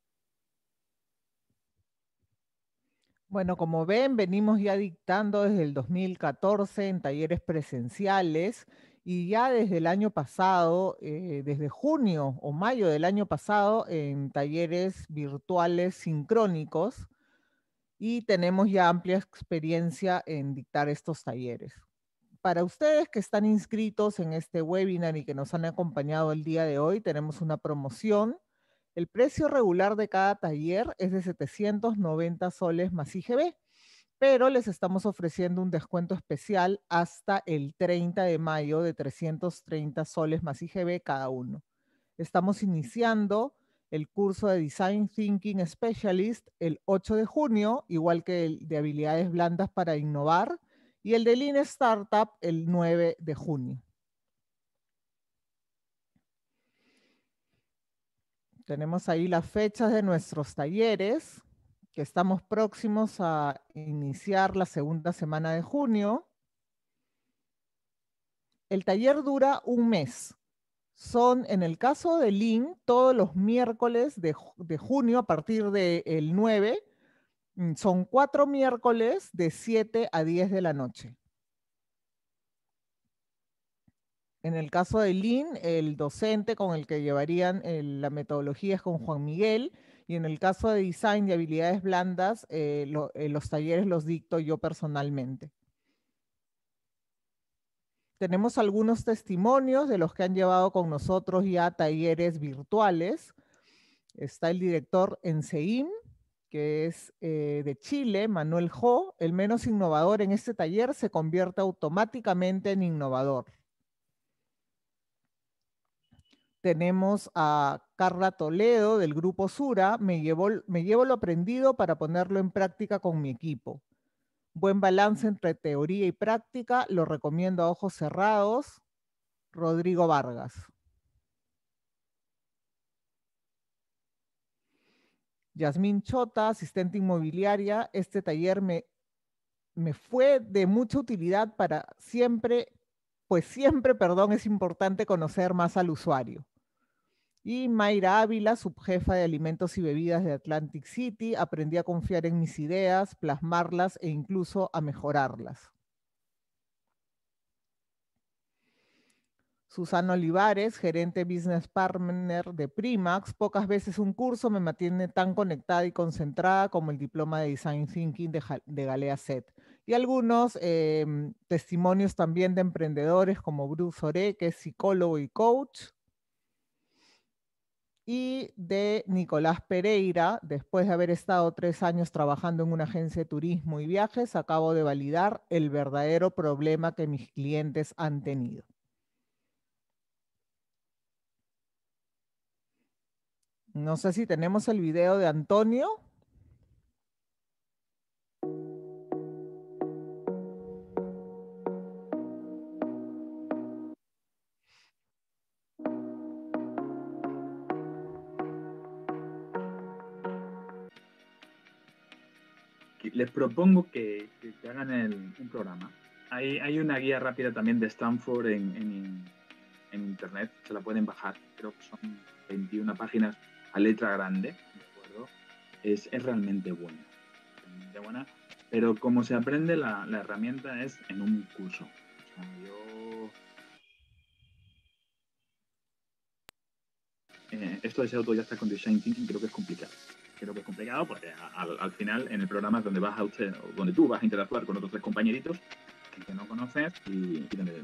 Bueno, como ven, venimos ya dictando desde el dos mil catorce en talleres presenciales y ya desde el año pasado, eh, desde junio o mayo del año pasado, en talleres virtuales sincrónicos, y tenemos ya amplia experiencia en dictar estos talleres. Para ustedes que están inscritos en este webinar y que nos han acompañado el día de hoy, tenemos una promoción. El precio regular de cada taller es de setecientos noventa soles más I G B, pero les estamos ofreciendo un descuento especial hasta el treinta de mayo de trescientos treinta soles más I G B cada uno. Estamos iniciando el curso de Design Thinking Specialist el ocho de junio, igual que el de habilidades blandas para innovar, y el de Lean Startup el nueve de junio. Tenemos ahí las fechas de nuestros talleres, que estamos próximos a iniciar la segunda semana de junio. El taller dura un mes. Son, en el caso de Lean, todos los miércoles de, de junio a partir del nueve. Son cuatro miércoles de siete a diez de la noche. En el caso de Lean, el docente con el que llevarían el, la metodología es con Juan Miguel, y en el caso de Design y habilidades blandas, eh, lo, eh, los talleres los dicto yo personalmente. Tenemos algunos testimonios de los que han llevado con nosotros ya talleres virtuales. Está el director Enseim, que es eh, de Chile, Manuel Jo. El menos innovador en este taller se convierte automáticamente en innovador. Tenemos a Carla Toledo del grupo Sura. Me llevo, me llevo lo aprendido para ponerlo en práctica con mi equipo. Buen balance entre teoría y práctica. Lo recomiendo a ojos cerrados. Rodrigo Vargas. Yasmín Chota, asistente inmobiliaria. Este taller me, me fue de mucha utilidad para siempre, pues siempre, perdón, es importante conocer más al usuario. Y Mayra Ávila, subjefa de alimentos y bebidas de Atlantic City. Aprendí a confiar en mis ideas, plasmarlas e incluso a mejorarlas. Susana Olivares, gerente business partner de Primax. Pocas veces un curso me mantiene tan conectada y concentrada como el diploma de Design Thinking de, de Galea Set. Y algunos eh, testimonios también de emprendedores como Bruce Ore, que es psicólogo y coach. Y de Nicolás Pereira, después de haber estado tres años trabajando en una agencia de turismo y viajes, acabo de validar el verdadero problema que mis clientes han tenido. No sé si tenemos el video de Antonio. les propongo que, que, que hagan el, un programa. Hay, hay una guía rápida también de Stanford en, en, en internet, se la pueden bajar, creo que son veintiuna páginas a letra grande, ¿de acuerdo? Es, es realmente buena, realmente buena, pero como se aprende la, la herramienta es en un curso. O sea, yo... Eh, esto de ser autodidacta con Design Thinking creo que es complicado. Creo que es complicado porque al, al final en el programa es donde vas a usted, o donde tú vas a interactuar con otros tres compañeritos que no conoces y, y donde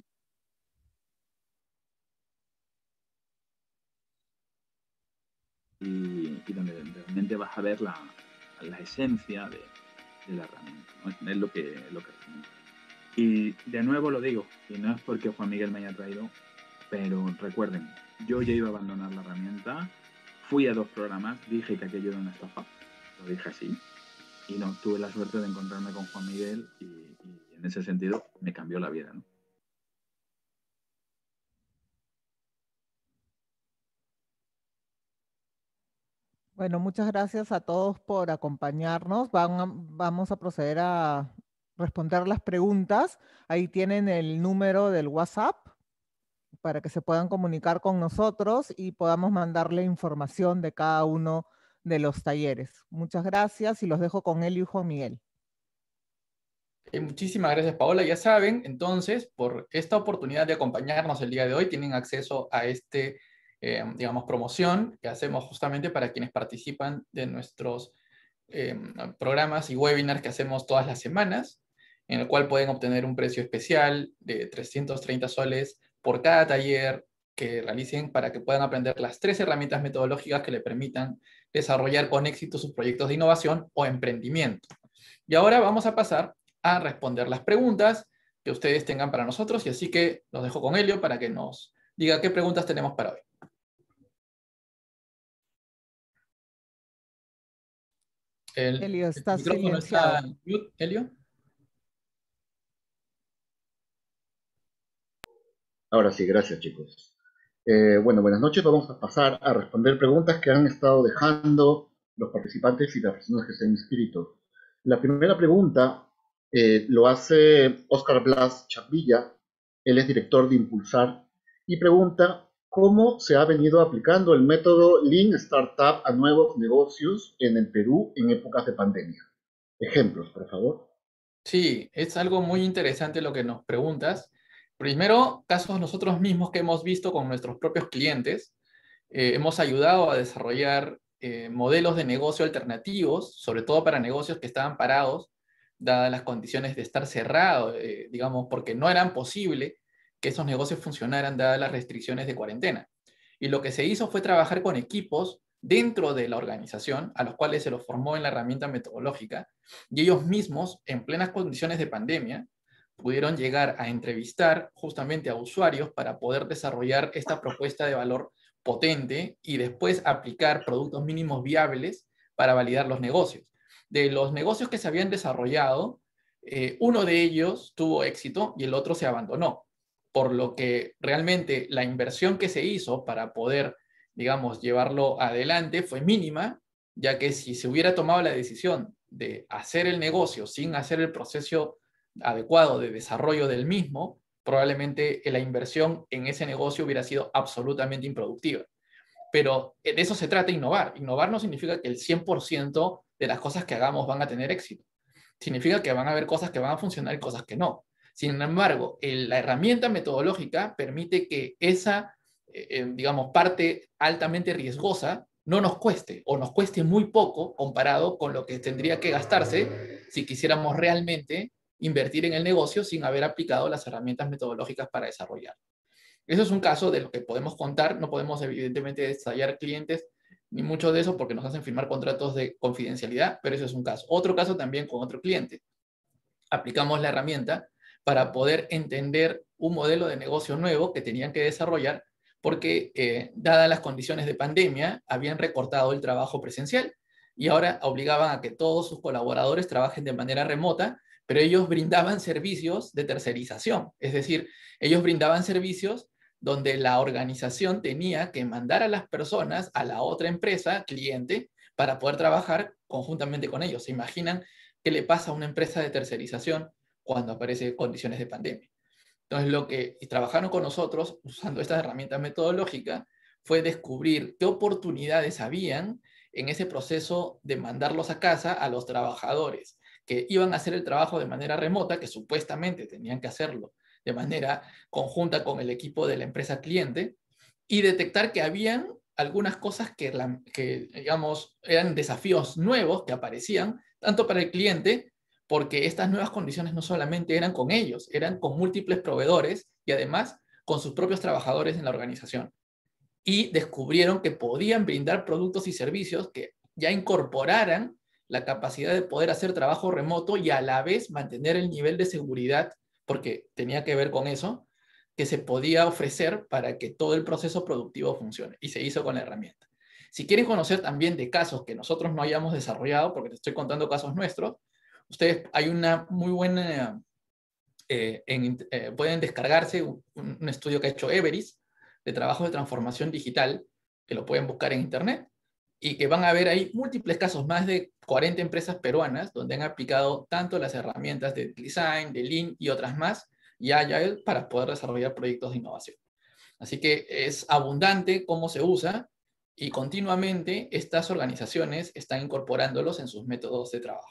y, y donde realmente vas a ver la, la esencia de, de la herramienta, ¿no? Es lo que lo que recomiendo. Y de nuevo lo digo, y no es porque Juan Miguel me haya traído, pero recuerden, yo ya iba a abandonar la herramienta, fui a dos programas, dije que aquello era una estafa, lo dije así, y no, tuve la suerte de encontrarme con Juan Miguel y, y en ese sentido me cambió la vida, ¿no? Bueno, muchas gracias a todos por acompañarnos. Van a- vamos a proceder a responder las preguntas. Ahí tienen el número del WhatsApp para que se puedan comunicar con nosotros y podamos mandarle información de cada uno de los talleres. Muchas gracias y los dejo con Elio y Juan Miguel. Eh, muchísimas gracias, Paola. Ya saben, entonces, por esta oportunidad de acompañarnos el día de hoy, tienen acceso a este, eh, digamos, promoción que hacemos justamente para quienes participan de nuestros eh, programas y webinars que hacemos todas las semanas, en el cual pueden obtener un precio especial de trescientos treinta soles por cada taller que realicen para que puedan aprender las tres herramientas metodológicas que le permitan desarrollar con éxito sus proyectos de innovación o emprendimiento. Y ahora vamos a pasar a responder las preguntas que ustedes tengan para nosotros, y así que los dejo con Elio para que nos diga qué preguntas tenemos para hoy. El, Elio, el estás micrófono silenciado. está mute, Elio. Ahora sí, gracias chicos. Eh, bueno, buenas noches. Vamos a pasar a responder preguntas que han estado dejando los participantes y las personas que se han inscrito. La primera pregunta eh, lo hace Oscar Blas Chapilla. Él es director de Impulsar y pregunta cómo se ha venido aplicando el método Lean Startup a nuevos negocios en el Perú en épocas de pandemia. Ejemplos, por favor. Sí, es algo muy interesante lo que nos preguntas. Primero, casos nosotros mismos que hemos visto con nuestros propios clientes. Eh, hemos ayudado a desarrollar eh, modelos de negocio alternativos, sobre todo para negocios que estaban parados, dadas las condiciones de estar cerrados, eh, digamos, porque no eran posible que esos negocios funcionaran dadas las restricciones de cuarentena. Y lo que se hizo fue trabajar con equipos dentro de la organización, a los cuales se los formó en la herramienta metodológica, y ellos mismos, en plenas condiciones de pandemia, pudieron llegar a entrevistar justamente a usuarios para poder desarrollar esta propuesta de valor potente y después aplicar productos mínimos viables para validar los negocios. De los negocios que se habían desarrollado, eh, uno de ellos tuvo éxito y el otro se abandonó, por lo que realmente la inversión que se hizo para poder, digamos, llevarlo adelante fue mínima, ya que si se hubiera tomado la decisión de hacer el negocio sin hacer el proceso adecuado de desarrollo del mismo, probablemente la inversión en ese negocio hubiera sido absolutamente improductiva. Pero de eso se trata innovar. Innovar no significa que el cien por ciento de las cosas que hagamos van a tener éxito. Significa que van a haber cosas que van a funcionar y cosas que no. Sin embargo, el, la herramienta metodológica permite que esa, eh, digamos, parte altamente riesgosa no nos cueste o nos cueste muy poco comparado con lo que tendría que gastarse si quisiéramos realmente invertir en el negocio sin haber aplicado las herramientas metodológicas para desarrollar. Eso es un caso de lo que podemos contar. No podemos evidentemente detallar clientes ni mucho de eso porque nos hacen firmar contratos de confidencialidad, pero eso es un caso. Otro caso también con otro cliente. Aplicamos la herramienta para poder entender un modelo de negocio nuevo que tenían que desarrollar porque, eh, dadas las condiciones de pandemia, habían recortado el trabajo presencial y ahora obligaban a que todos sus colaboradores trabajen de manera remota, pero ellos brindaban servicios de tercerización. Es decir, ellos brindaban servicios donde la organización tenía que mandar a las personas a la otra empresa, cliente, para poder trabajar conjuntamente con ellos. ¿Se imaginan qué le pasa a una empresa de tercerización cuando aparecen condiciones de pandemia. Entonces, lo que trabajaron con nosotros, usando estas herramientas metodológicas, fue descubrir qué oportunidades habían en ese proceso de mandarlos a casa a los trabajadores que iban a hacer el trabajo de manera remota, que supuestamente tenían que hacerlo de manera conjunta con el equipo de la empresa cliente, y detectar que habían algunas cosas que, la, que digamos, eran desafíos nuevos que aparecían, tanto para el cliente, porque estas nuevas condiciones no solamente eran con ellos, eran con múltiples proveedores y además con sus propios trabajadores en la organización. Y descubrieron que podían brindar productos y servicios que ya incorporaran la capacidad de poder hacer trabajo remoto y a la vez mantener el nivel de seguridad, porque tenía que ver con eso, que se podía ofrecer para que todo el proceso productivo funcione. Y se hizo con la herramienta. Si quieren conocer también de casos que nosotros no hayamos desarrollado, porque te estoy contando casos nuestros, ustedes, hay una muy buena, eh, en, eh, pueden descargarse un, un estudio que ha hecho Everis de trabajo de transformación digital, que lo pueden buscar en internet, y que van a ver ahí múltiples casos, más de cuarenta empresas peruanas, donde han aplicado tanto las herramientas de design, de Lean y otras más, y Agile para poder desarrollar proyectos de innovación. Así que es abundante cómo se usa, y continuamente estas organizaciones están incorporándolos en sus métodos de trabajo.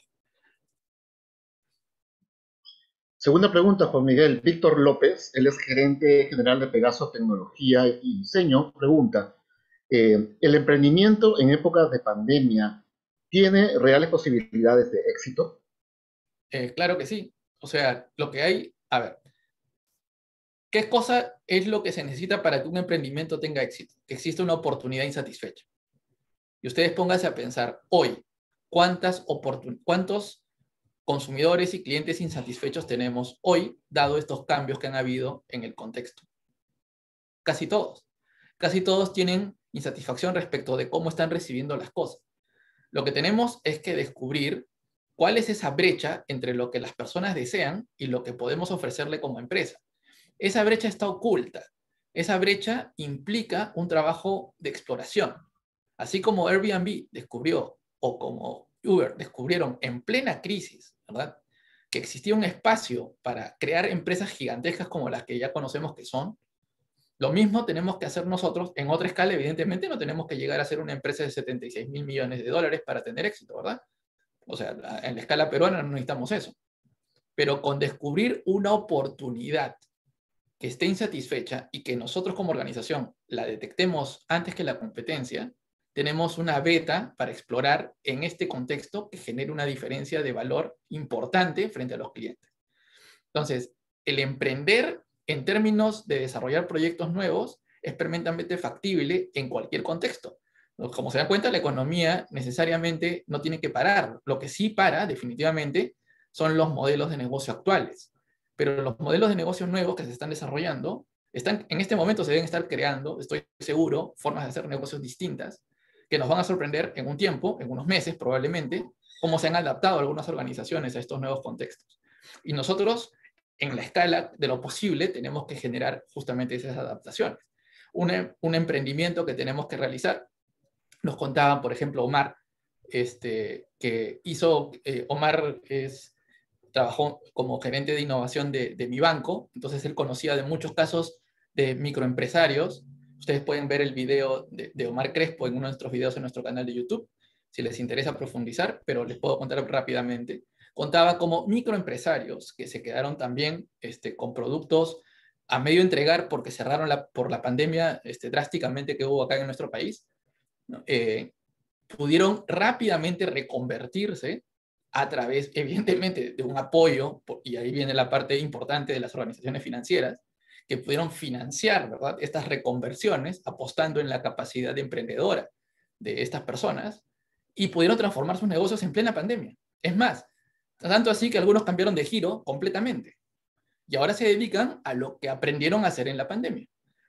Segunda pregunta, Juan Miguel. Víctor López, él es gerente general de Pegaso Tecnología y Diseño, pregunta, eh, ¿el emprendimiento en épocas de pandemia tiene reales posibilidades de éxito? Eh, claro que sí. O sea, lo que hay, a ver, ¿qué cosa es lo que se necesita para que un emprendimiento tenga éxito? Que exista una oportunidad insatisfecha. Y ustedes pónganse a pensar, hoy, ¿cuántas oportun- ¿cuántos consumidores y clientes insatisfechos tenemos hoy, dado estos cambios que han habido en el contexto? Casi todos. Casi todos tienen insatisfacción respecto de cómo están recibiendo las cosas. Lo que tenemos es que descubrir cuál es esa brecha entre lo que las personas desean y lo que podemos ofrecerle como empresa. Esa brecha está oculta. Esa brecha implica un trabajo de exploración. Así como Airbnb descubrió, o como Uber descubrieron en plena crisis, ¿verdad?, que existía un espacio para crear empresas gigantescas como las que ya conocemos que son, lo mismo tenemos que hacer nosotros en otra escala. Evidentemente no tenemos que llegar a ser una empresa de setenta y seis mil millones de dólares para tener éxito, ¿verdad? O sea, en la escala peruana no necesitamos eso. Pero con descubrir una oportunidad que esté insatisfecha y que nosotros como organización la detectemos antes que la competencia, tenemos una beta para explorar en este contexto que genere una diferencia de valor importante frente a los clientes. Entonces, el emprender en términos de desarrollar proyectos nuevos es tremendamente factible en cualquier contexto. Como se dan cuenta, la economía necesariamente no tiene que parar. Lo que sí para, definitivamente, son los modelos de negocio actuales. Pero los modelos de negocio nuevos que se están desarrollando, están, en este momento se deben estar creando, estoy seguro, formas de hacer negocios distintas, que nos van a sorprender en un tiempo, en unos meses probablemente, cómo se han adaptado algunas organizaciones a estos nuevos contextos. Y nosotros, en la escala de lo posible, tenemos que generar justamente esas adaptaciones. Un, un emprendimiento que tenemos que realizar, nos contaban, por ejemplo, Omar, este, que hizo, eh, Omar es, trabajó como gerente de innovación de, de mi banco, entonces él conocía de muchos casos de microempresarios. Ustedes pueden ver el video de, de Omar Crespo en uno de nuestros videos en nuestro canal de YouTube, si les interesa profundizar, pero les puedo contar rápidamente. Contaba como microempresarios que se quedaron también este, con productos a medio entregar porque cerraron la, por la pandemia este, drásticamente que hubo acá en nuestro país, ¿no? eh, pudieron rápidamente reconvertirse a través, evidentemente, de un apoyo, y ahí viene la parte importante de las organizaciones financieras, que pudieron financiar, ¿verdad?, estas reconversiones apostando en la capacidad emprendedora de estas personas, y pudieron transformar sus negocios en plena pandemia. Es más, tanto así que algunos cambiaron de giro completamente, y ahora se dedican a lo que aprendieron a hacer en la pandemia.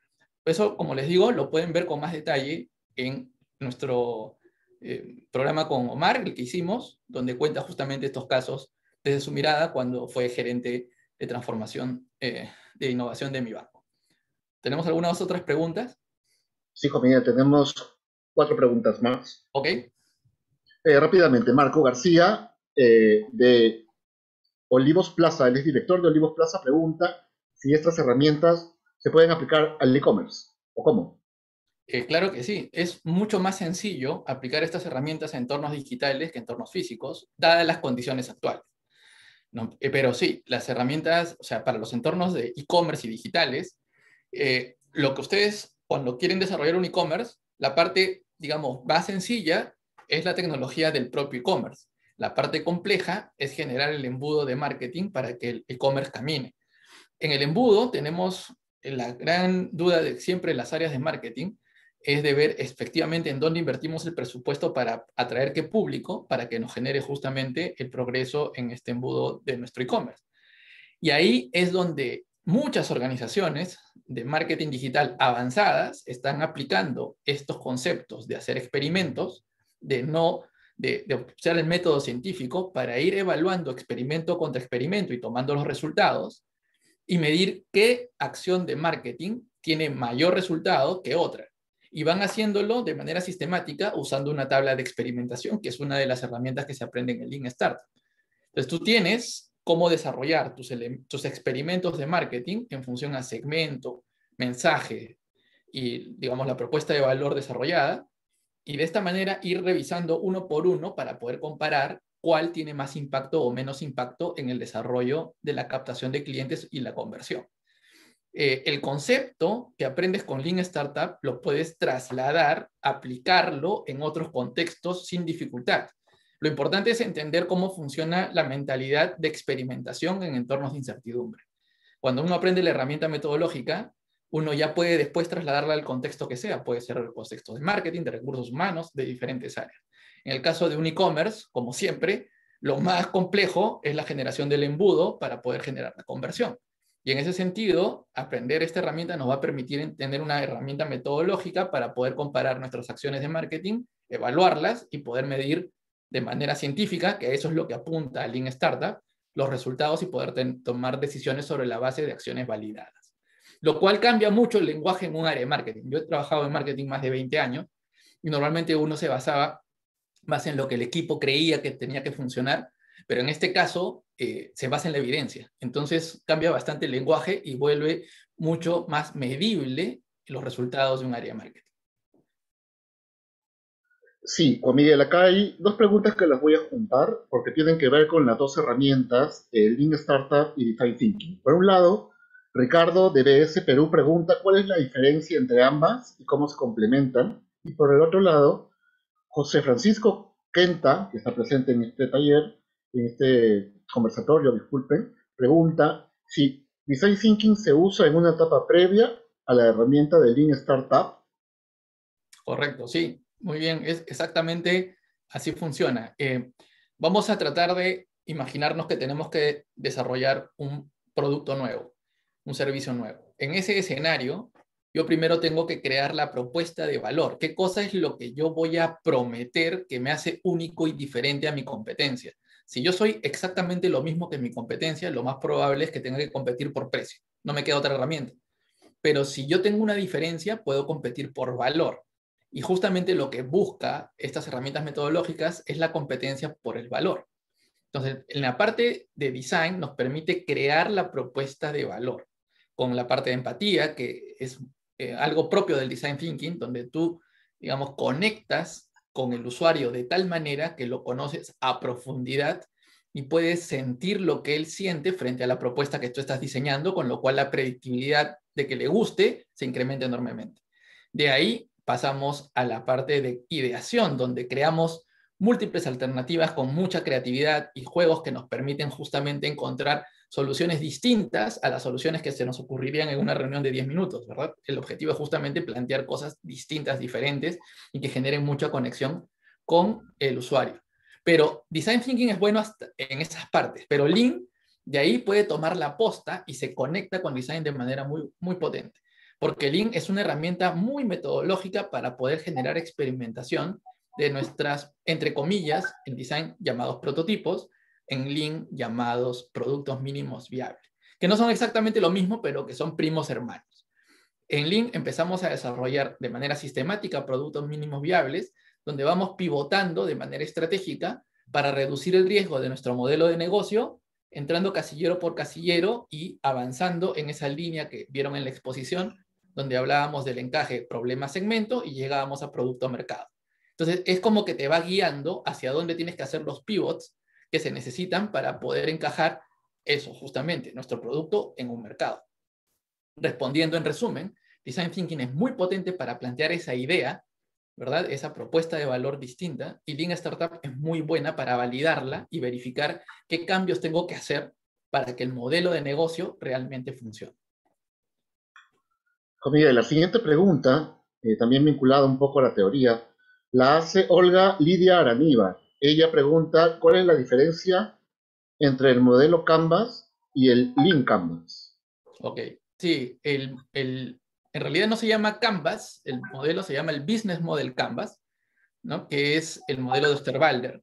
Eso, como les digo, lo pueden ver con más detalle en nuestro eh, programa con Omar, el que hicimos, donde cuenta justamente estos casos desde su mirada cuando fue gerente de transformación eh, de innovación de mi banco. ¿Tenemos algunas otras preguntas? Sí, Juan, tenemos cuatro preguntas más. Ok. Eh, rápidamente, Marco García eh, de Olivos Plaza, él es director de Olivos Plaza, pregunta si estas herramientas se pueden aplicar al e-commerce, ¿o cómo? Eh, claro que sí, es mucho más sencillo aplicar estas herramientas a entornos digitales que entornos físicos, dadas las condiciones actuales, ¿no? Eh, pero sí, las herramientas, o sea, para los entornos de e-commerce y digitales, eh, lo que ustedes, cuando quieren desarrollar un e-commerce, la parte, digamos, más sencilla es la tecnología del propio e-commerce. La parte compleja es generar el embudo de marketing para que el e-commerce camine. En el embudo tenemos la gran duda de siempre en las áreas de marketing, es de ver efectivamente en dónde invertimos el presupuesto para atraer qué público, para que nos genere justamente el progreso en este embudo de nuestro e-commerce. Y ahí es donde muchas organizaciones de marketing digital avanzadas están aplicando estos conceptos de hacer experimentos, de no, de, de usar el método científico para ir evaluando experimento contra experimento y tomando los resultados y medir qué acción de marketing tiene mayor resultado que otra. Y van haciéndolo de manera sistemática usando una tabla de experimentación, que es una de las herramientas que se aprende en el Lean Startup. Entonces tú tienes cómo desarrollar tus, tus experimentos de marketing en función a segmento, mensaje y, digamos, la propuesta de valor desarrollada, y de esta manera ir revisando uno por uno para poder comparar cuál tiene más impacto o menos impacto en el desarrollo de la captación de clientes y la conversión. Eh, el concepto que aprendes con Lean Startup lo puedes trasladar, aplicarlo en otros contextos sin dificultad. Lo importante es entender cómo funciona la mentalidad de experimentación en entornos de incertidumbre. Cuando uno aprende la herramienta metodológica, uno ya puede después trasladarla al contexto que sea. Puede ser el contexto de marketing, de recursos humanos, de diferentes áreas. En el caso de un e-commerce, como siempre, lo más complejo es la generación del embudo para poder generar la conversión. Y en ese sentido, aprender esta herramienta nos va a permitir tener una herramienta metodológica para poder comparar nuestras acciones de marketing, evaluarlas y poder medir de manera científica, que eso es lo que apunta a Lean Startup, los resultados y poder tomar decisiones sobre la base de acciones validadas. Lo cual cambia mucho el lenguaje en un área de marketing. Yo he trabajado en marketing más de veinte años y normalmente uno se basaba más en lo que el equipo creía que tenía que funcionar, pero en este caso eh, se basa en la evidencia. Entonces cambia bastante el lenguaje y vuelve mucho más medible los resultados de un área de marketing. Sí, Juan Miguel, acá hay dos preguntas que las voy a juntar porque tienen que ver con las dos herramientas, el Lean Startup y Design Thinking. Por un lado, Ricardo de B S Perú pregunta cuál es la diferencia entre ambas y cómo se complementan. Y por el otro lado, José Francisco Quenta, que está presente en este taller, en este conversatorio, disculpen, pregunta si Design Thinking se usa en una etapa previa a la herramienta de Lean Startup. Correcto, sí. Muy bien, es exactamente así funciona. Eh, vamos a tratar de imaginarnos que tenemos que desarrollar un producto nuevo, un servicio nuevo. En ese escenario, yo primero tengo que crear la propuesta de valor. ¿Qué cosa es lo que yo voy a prometer que me hace único y diferente a mi competencia? Si yo soy exactamente lo mismo que mi competencia, lo más probable es que tenga que competir por precio. No me queda otra herramienta. Pero si yo tengo una diferencia, puedo competir por valor. Y justamente lo que busca estas herramientas metodológicas es la competencia por el valor. Entonces, en la parte de design nos permite crear la propuesta de valor, con la parte de empatía, que es eh, algo propio del design thinking, donde tú, digamos, conectas con el usuario de tal manera que lo conoces a profundidad y puedes sentir lo que él siente frente a la propuesta que tú estás diseñando, con lo cual la predictibilidad de que le guste se incrementa enormemente. De ahí pasamos a la parte de ideación, donde creamos múltiples alternativas con mucha creatividad y juegos que nos permiten justamente encontrar soluciones distintas a las soluciones que se nos ocurrirían en una reunión de diez minutos, ¿verdad? El objetivo es justamente plantear cosas distintas, diferentes y que generen mucha conexión con el usuario. Pero Design Thinking es bueno hasta en esas partes, pero Lean de ahí puede tomar la posta y se conecta con Design de manera muy, muy potente. Porque Lean es una herramienta muy metodológica para poder generar experimentación de nuestras, entre comillas, en design llamados prototipos, en Lean llamados productos mínimos viables, que no son exactamente lo mismo, pero que son primos hermanos. En Lean empezamos a desarrollar de manera sistemática productos mínimos viables, donde vamos pivotando de manera estratégica para reducir el riesgo de nuestro modelo de negocio, entrando casillero por casillero y avanzando en esa línea que vieron en la exposición, donde hablábamos del encaje problema-segmento y llegábamos a producto-mercado. Entonces, es como que te va guiando hacia dónde tienes que hacer los pivots que se necesitan para poder encajar eso, justamente, nuestro producto en un mercado. Respondiendo en resumen, Design Thinking es muy potente para plantear esa idea, ¿verdad? Esa propuesta de valor distinta, y Lean Startup es muy buena para validarla y verificar qué cambios tengo que hacer para que el modelo de negocio realmente funcione. Miguel, la siguiente pregunta, eh, también vinculada un poco a la teoría, la hace Olga Lidia Araníbar. Ella pregunta, ¿cuál es la diferencia entre el modelo Canvas y el Lean Canvas? Ok, sí, el, el, en realidad no se llama Canvas, el modelo se llama el Business Model Canvas, ¿no? Que es el modelo de Osterwalder.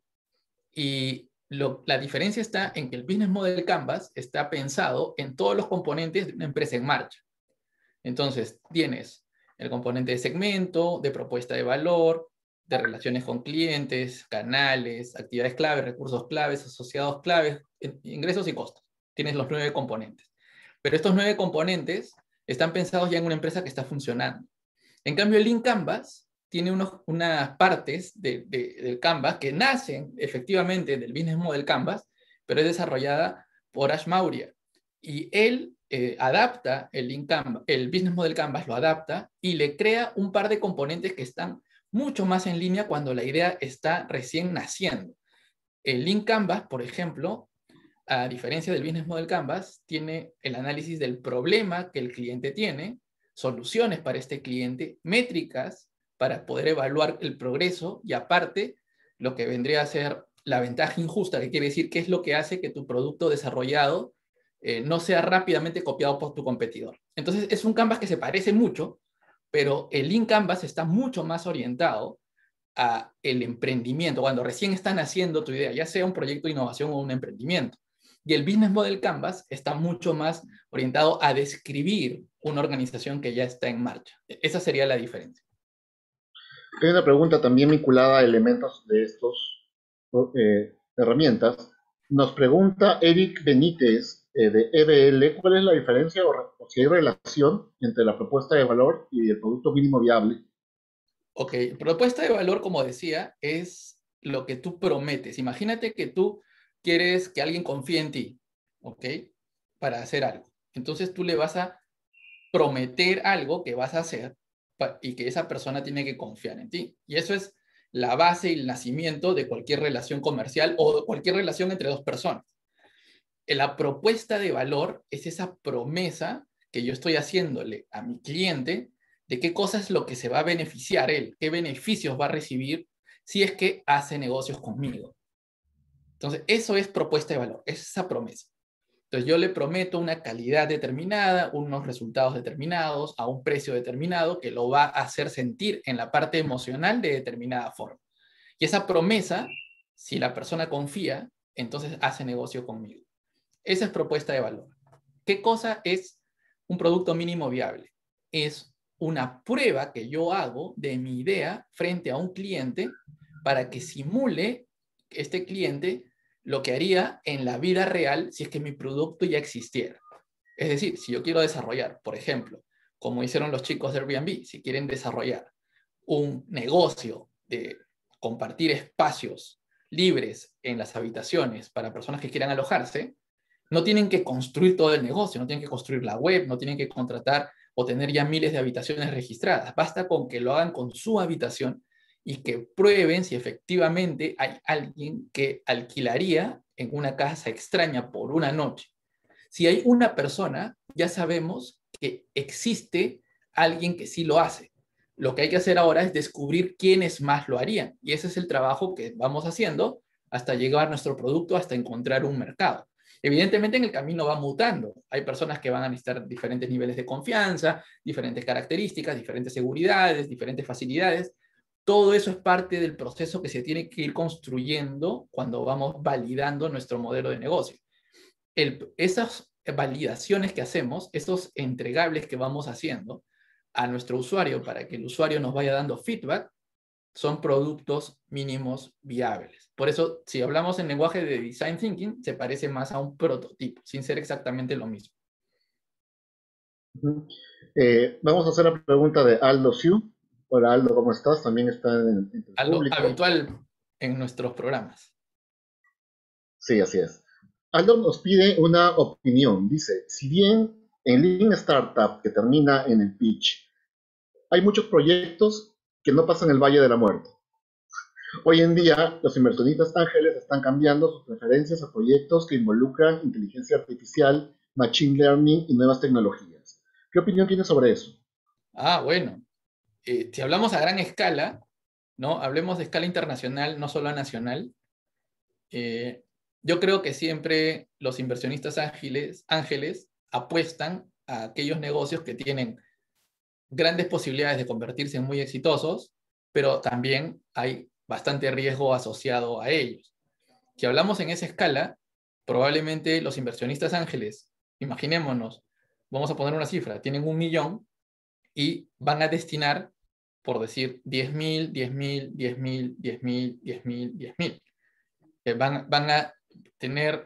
Y lo, la diferencia está en que el Business Model Canvas está pensado en todos los componentes de una empresa en marcha. Entonces, tienes el componente de segmento, de propuesta de valor, de relaciones con clientes, canales, actividades claves, recursos claves, asociados claves, ingresos y costos. Tienes los nueve componentes. Pero estos nueve componentes están pensados ya en una empresa que está funcionando. En cambio, el Lean Canvas tiene unos, unas partes de, de, del Canvas que nacen efectivamente del Business Model Canvas, pero es desarrollada por Ash Maurya. Y él eh, adapta el, Lean Canvas, el Business Model Canvas, lo adapta y le crea un par de componentes que están mucho más en línea cuando la idea está recién naciendo. El Lean Canvas, por ejemplo, a diferencia del Business Model Canvas, tiene el análisis del problema que el cliente tiene, soluciones para este cliente, métricas para poder evaluar el progreso y aparte lo que vendría a ser la ventaja injusta, que quiere decir qué es lo que hace que tu producto desarrollado eh, no sea rápidamente copiado por tu competidor. Entonces es un Canvas que se parece mucho, pero el Lean Canvas está mucho más orientado a el emprendimiento, cuando recién están haciendo tu idea, ya sea un proyecto de innovación o un emprendimiento. Y el Business Model Canvas está mucho más orientado a describir una organización que ya está en marcha. Esa sería la diferencia. Hay una pregunta también vinculada a elementos de estos eh, herramientas. Nos pregunta Eric Benítez eh, de E B L, ¿cuál es la diferencia o, o si hay relación entre la propuesta de valor y el producto mínimo viable? Ok, propuesta de valor, como decía, es lo que tú prometes. Imagínate que tú quieres que alguien confíe en ti, ¿ok? Para hacer algo. Entonces tú le vas a prometer algo que vas a hacer y que esa persona tiene que confiar en ti. Y eso es la base y el nacimiento de cualquier relación comercial o cualquier relación entre dos personas. La propuesta de valor es esa promesa que yo estoy haciéndole a mi cliente de qué cosa es lo que se va a beneficiar él, qué beneficios va a recibir si es que hace negocios conmigo. Entonces, eso es propuesta de valor, es esa promesa. Entonces, yo le prometo una calidad determinada, unos resultados determinados, a un precio determinado que lo va a hacer sentir en la parte emocional de determinada forma. Y esa promesa, si la persona confía, entonces hace negocio conmigo. Esa es propuesta de valor. ¿Qué cosa es un producto mínimo viable? Es una prueba que yo hago de mi idea frente a un cliente para que simule este cliente lo que haría en la vida real si es que mi producto ya existiera. Es decir, si yo quiero desarrollar, por ejemplo, como hicieron los chicos de Airbnb, si quieren desarrollar un negocio de compartir espacios libres en las habitaciones para personas que quieran alojarse, no tienen que construir todo el negocio, no tienen que construir la web, no tienen que contratar o tener ya miles de habitaciones registradas. Basta con que lo hagan con su habitación y que prueben si efectivamente hay alguien que alquilaría en una casa extraña por una noche. Si hay una persona, ya sabemos que existe alguien que sí lo hace. Lo que hay que hacer ahora es descubrir quiénes más lo harían. Y ese es el trabajo que vamos haciendo hasta llegar a nuestro producto, hasta encontrar un mercado. Evidentemente en el camino va mutando. Hay personas que van a necesitar diferentes niveles de confianza, diferentes características, diferentes seguridades, diferentes facilidades. Todo eso es parte del proceso que se tiene que ir construyendo cuando vamos validando nuestro modelo de negocio. El, esas validaciones que hacemos, esos entregables que vamos haciendo a nuestro usuario para que el usuario nos vaya dando feedback, son productos mínimos viables. Por eso, si hablamos en lenguaje de Design Thinking, se parece más a un prototipo, sin ser exactamente lo mismo. Eh, vamos a hacer la pregunta de Aldo Siu. Hola Aldo, ¿cómo estás? También está en, en el Algo público. habitual en nuestros programas. Sí, así es. Aldo nos pide una opinión. Dice, si bien en Lean Startup, que termina en el pitch, hay muchos proyectos que no pasan el Valle de la Muerte. Hoy en día, los inversionistas ángeles están cambiando sus preferencias a proyectos que involucran inteligencia artificial, machine learning y nuevas tecnologías. ¿Qué opinión tienes sobre eso? Ah, bueno. Eh, si hablamos a gran escala, ¿no? Hablemos de escala internacional, no solo nacional. Eh, yo creo que siempre los inversionistas ángeles, ángeles apuestan a aquellos negocios que tienen grandes posibilidades de convertirse en muy exitosos, pero también hay bastante riesgo asociado a ellos. Si hablamos en esa escala, probablemente los inversionistas ángeles, imaginémonos, vamos a poner una cifra, tienen un millón y van a destinar, por decir, diez mil, diez mil, diez mil, diez mil, diez mil, diez mil. Eh, van, van a tener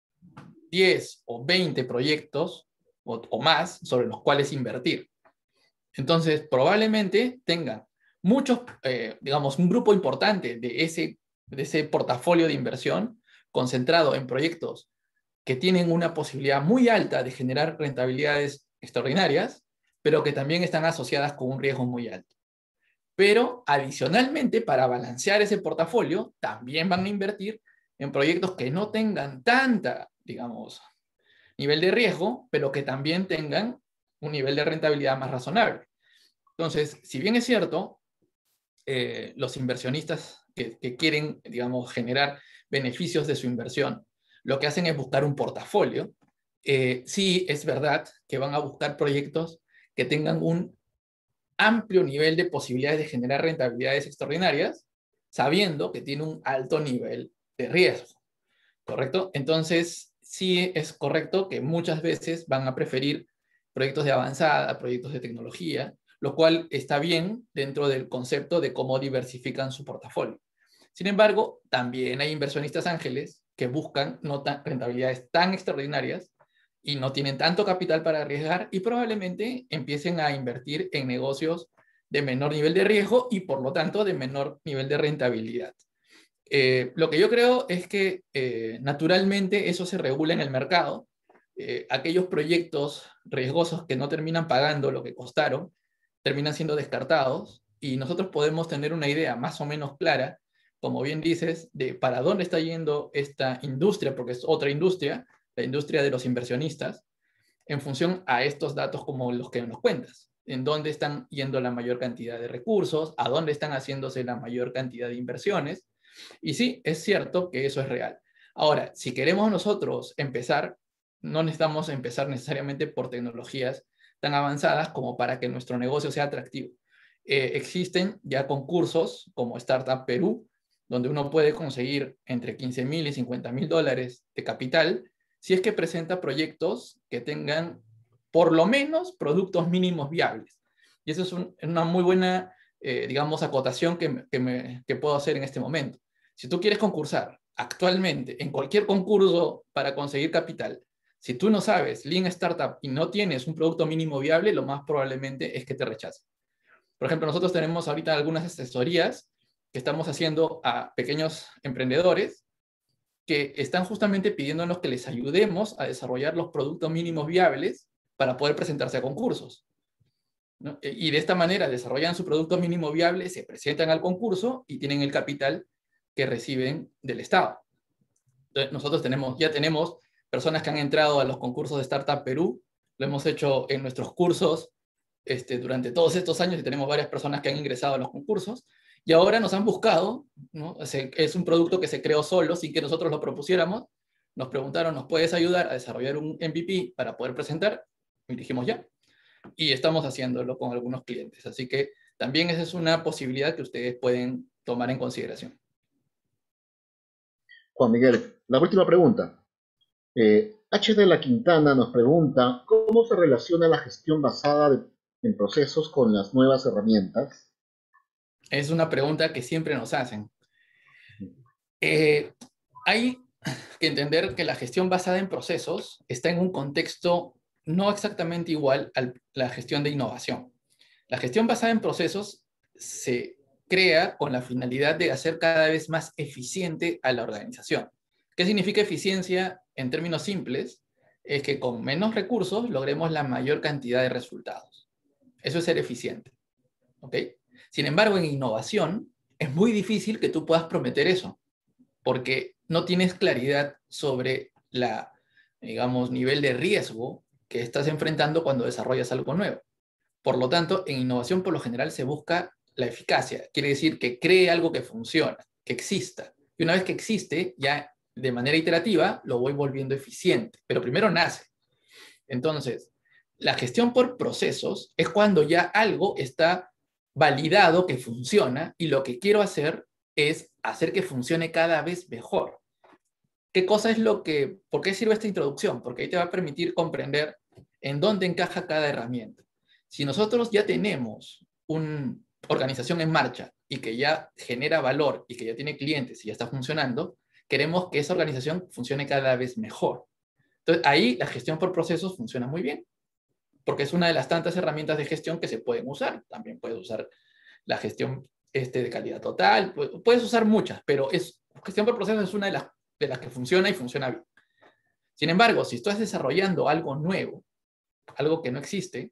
diez o veinte proyectos o, o más sobre los cuales invertir. Entonces, probablemente tengan muchos, eh, digamos, un grupo importante de ese, de ese portafolio de inversión concentrado en proyectos que tienen una posibilidad muy alta de generar rentabilidades extraordinarias, pero que también están asociadas con un riesgo muy alto. Pero adicionalmente, para balancear ese portafolio, también van a invertir en proyectos que no tengan tanta, digamos, nivel de riesgo, pero que también tengan un nivel de rentabilidad más razonable. Entonces, si bien es cierto, eh, los inversionistas que, que quieren, digamos, generar beneficios de su inversión, lo que hacen es buscar un portafolio. Eh, sí, es verdad que van a buscar proyectos que tengan un amplio nivel de posibilidades de generar rentabilidades extraordinarias, sabiendo que tiene un alto nivel de riesgo, ¿correcto? Entonces, sí es correcto que muchas veces van a preferir proyectos de avanzada, proyectos de tecnología, lo cual está bien dentro del concepto de cómo diversifican su portafolio. Sin embargo, también hay inversionistas ángeles que buscan no tan, rentabilidades tan extraordinarias y no tienen tanto capital para arriesgar y probablemente empiecen a invertir en negocios de menor nivel de riesgo y por lo tanto de menor nivel de rentabilidad. Eh, lo que yo creo es que eh, naturalmente eso se regula en el mercado. Eh, aquellos proyectos riesgosos que no terminan pagando lo que costaron, terminan siendo descartados y nosotros podemos tener una idea más o menos clara, como bien dices, de para dónde está yendo esta industria, porque es otra industria, la industria de los inversionistas, en función a estos datos como los que nos cuentas. En dónde están yendo la mayor cantidad de recursos, a dónde están haciéndose la mayor cantidad de inversiones. Y sí, es cierto que eso es real. Ahora, si queremos nosotros empezar, no necesitamos empezar necesariamente por tecnologías tan avanzadas como para que nuestro negocio sea atractivo. Eh, existen ya concursos como Startup Perú, donde uno puede conseguir entre quince mil y cincuenta mil dólares de capital si es que presenta proyectos que tengan por lo menos productos mínimos viables. Y eso es un, una muy buena, eh, digamos, acotación que, que, me, que puedo hacer en este momento. Si tú quieres concursar actualmente en cualquier concurso para conseguir capital, si tú no sabes Lean Startup y no tienes un producto mínimo viable, lo más probablemente es que te rechacen. Por ejemplo, nosotros tenemos ahorita algunas asesorías que estamos haciendo a pequeños emprendedores que están justamente pidiéndonos que les ayudemos a desarrollar los productos mínimos viables para poder presentarse a concursos, ¿no? Y de esta manera desarrollan su producto mínimo viable, se presentan al concurso y tienen el capital que reciben del Estado. Entonces, nosotros tenemos, ya tenemos personas que han entrado a los concursos de Startup Perú, lo hemos hecho en nuestros cursos este, durante todos estos años y tenemos varias personas que han ingresado a los concursos y ahora nos han buscado, ¿no? Es un producto que se creó solo sin que nosotros lo propusiéramos, nos preguntaron, ¿nos puedes ayudar a desarrollar un M V P para poder presentar? Y dijimos ya, y estamos haciéndolo con algunos clientes, así que también esa es una posibilidad que ustedes pueden tomar en consideración. Juan Miguel, la última pregunta. Eh, H. de la Quintana nos pregunta, ¿cómo se relaciona la gestión basada de, en procesos con las nuevas herramientas? Es una pregunta que siempre nos hacen. Eh, hay que entender que la gestión basada en procesos está en un contexto no exactamente igual a la gestión de innovación. La gestión basada en procesos se crea con la finalidad de hacer cada vez más eficiente a la organización. ¿Qué significa eficiencia en términos simples? Es que con menos recursos logremos la mayor cantidad de resultados. Eso es ser eficiente. ¿Ok? Sin embargo, en innovación es muy difícil que tú puedas prometer eso, porque no tienes claridad sobre la, digamos, nivel de riesgo que estás enfrentando cuando desarrollas algo nuevo. Por lo tanto, en innovación por lo general se busca la eficacia. Quiere decir que cree algo que funciona, que exista. Y una vez que existe, ya de manera iterativa lo voy volviendo eficiente. Pero primero nace. Entonces, la gestión por procesos es cuando ya algo está validado que funciona y lo que quiero hacer es hacer que funcione cada vez mejor. ¿Qué cosa es lo que, por qué sirve esta introducción? Porque ahí te va a permitir comprender en dónde encaja cada herramienta. Si nosotros ya tenemos una organización en marcha y que ya genera valor y que ya tiene clientes y ya está funcionando, queremos que esa organización funcione cada vez mejor. Entonces, ahí la gestión por procesos funciona muy bien, porque es una de las tantas herramientas de gestión que se pueden usar. También puedes usar la gestión este, de calidad total, puedes usar muchas, pero es, gestión por procesos es una de las, de las que funciona y funciona bien. Sin embargo, si estás desarrollando algo nuevo, algo que no existe,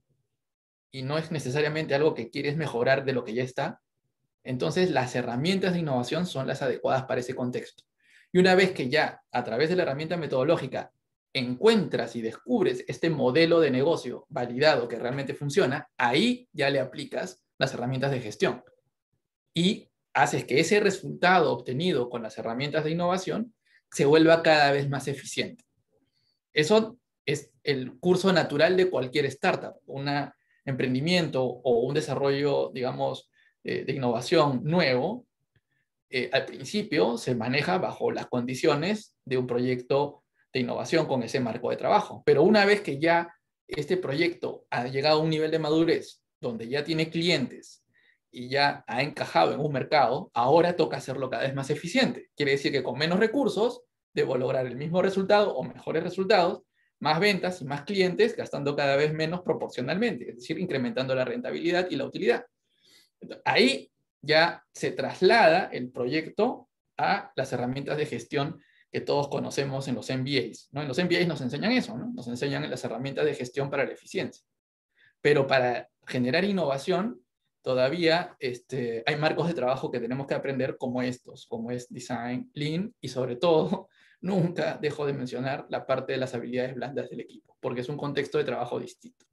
y no es necesariamente algo que quieres mejorar de lo que ya está, entonces las herramientas de innovación son las adecuadas para ese contexto. Y una vez que ya, a través de la herramienta metodológica, encuentras y descubres este modelo de negocio validado que realmente funciona, ahí ya le aplicas las herramientas de gestión. Y haces que ese resultado obtenido con las herramientas de innovación se vuelva cada vez más eficiente. Eso es el curso natural de cualquier startup. Un emprendimiento o un desarrollo, digamos, de, de innovación nuevo, eh, al principio se maneja bajo las condiciones de un proyecto de innovación con ese marco de trabajo. Pero una vez que ya este proyecto ha llegado a un nivel de madurez, donde ya tiene clientes y ya ha encajado en un mercado, ahora toca hacerlo cada vez más eficiente. Quiere decir que con menos recursos debo lograr el mismo resultado o mejores resultados, más ventas y más clientes, gastando cada vez menos proporcionalmente, es decir, incrementando la rentabilidad y la utilidad. Entonces, ahí ya se traslada el proyecto a las herramientas de gestión que todos conocemos en los M B As, ¿no? En los M B As nos enseñan eso, ¿no? Nos enseñan las herramientas de gestión para la eficiencia. Pero para generar innovación, todavía este, hay marcos de trabajo que tenemos que aprender como estos, como es Design, Lean, y sobre todo, nunca dejo de mencionar la parte de las habilidades blandas del equipo, porque es un contexto de trabajo distinto.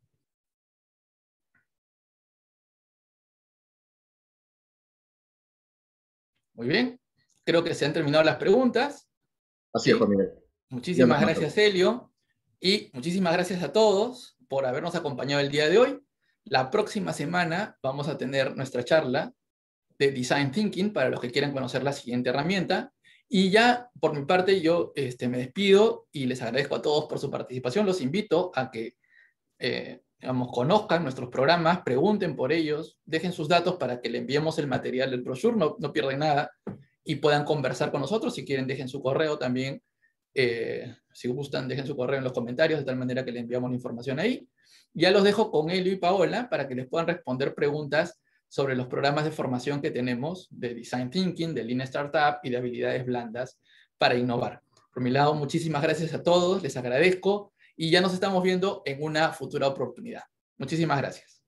Muy bien, creo que se han terminado las preguntas. Así es, Juan Miguel. Muchísimas gracias, Helio, y muchísimas gracias a todos por habernos acompañado el día de hoy. La próxima semana vamos a tener nuestra charla de Design Thinking para los que quieran conocer la siguiente herramienta. Y ya, por mi parte, yo este, me despido y les agradezco a todos por su participación. Los invito a que eh, digamos, conozcan nuestros programas, pregunten por ellos, dejen sus datos para que le enviemos el material del brochure, no, no pierden nada, y puedan conversar con nosotros. Si quieren, dejen su correo también. Eh, si gustan, dejen su correo en los comentarios, de tal manera que le enviamos la información ahí. Ya los dejo con Helio y Paola para que les puedan responder preguntas sobre los programas de formación que tenemos de Design Thinking, de Lean Startup y de habilidades blandas para innovar. Por mi lado, muchísimas gracias a todos, les agradezco y ya nos estamos viendo en una futura oportunidad. Muchísimas gracias.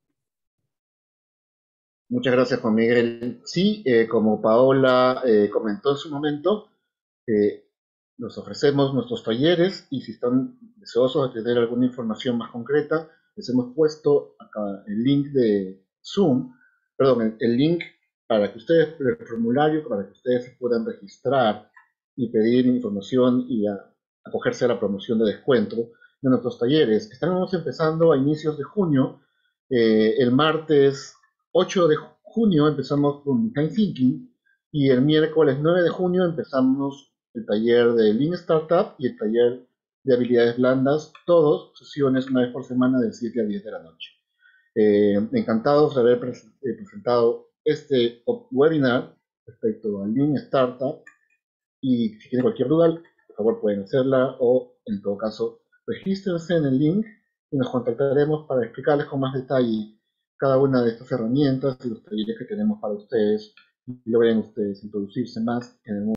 Muchas gracias, Juan Miguel. Sí, eh, como Paola eh, comentó en su momento, eh, nos ofrecemos nuestros talleres y si están deseosos de tener alguna información más concreta, les hemos puesto acá el link de Zoom, perdón, el, el link para que ustedes, el formulario, para que ustedes se puedan registrar y pedir información y a, acogerse a la promoción de descuento de nuestros talleres. Estamos empezando a inicios de junio, eh, el martes ocho de junio empezamos con Design Thinking y el miércoles nueve de junio empezamos el taller de Lean Startup y el taller de habilidades blandas, todos sesiones una vez por semana de siete a diez de la noche. Eh, encantados de haber presentado este webinar respecto al Lean Startup, y si tienen cualquier duda, por favor pueden hacerla, o en todo caso, regístrense en el link y nos contactaremos para explicarles con más detalle cada una de estas herramientas y los talleres que tenemos para ustedes, y logren ustedes introducirse más en el mundo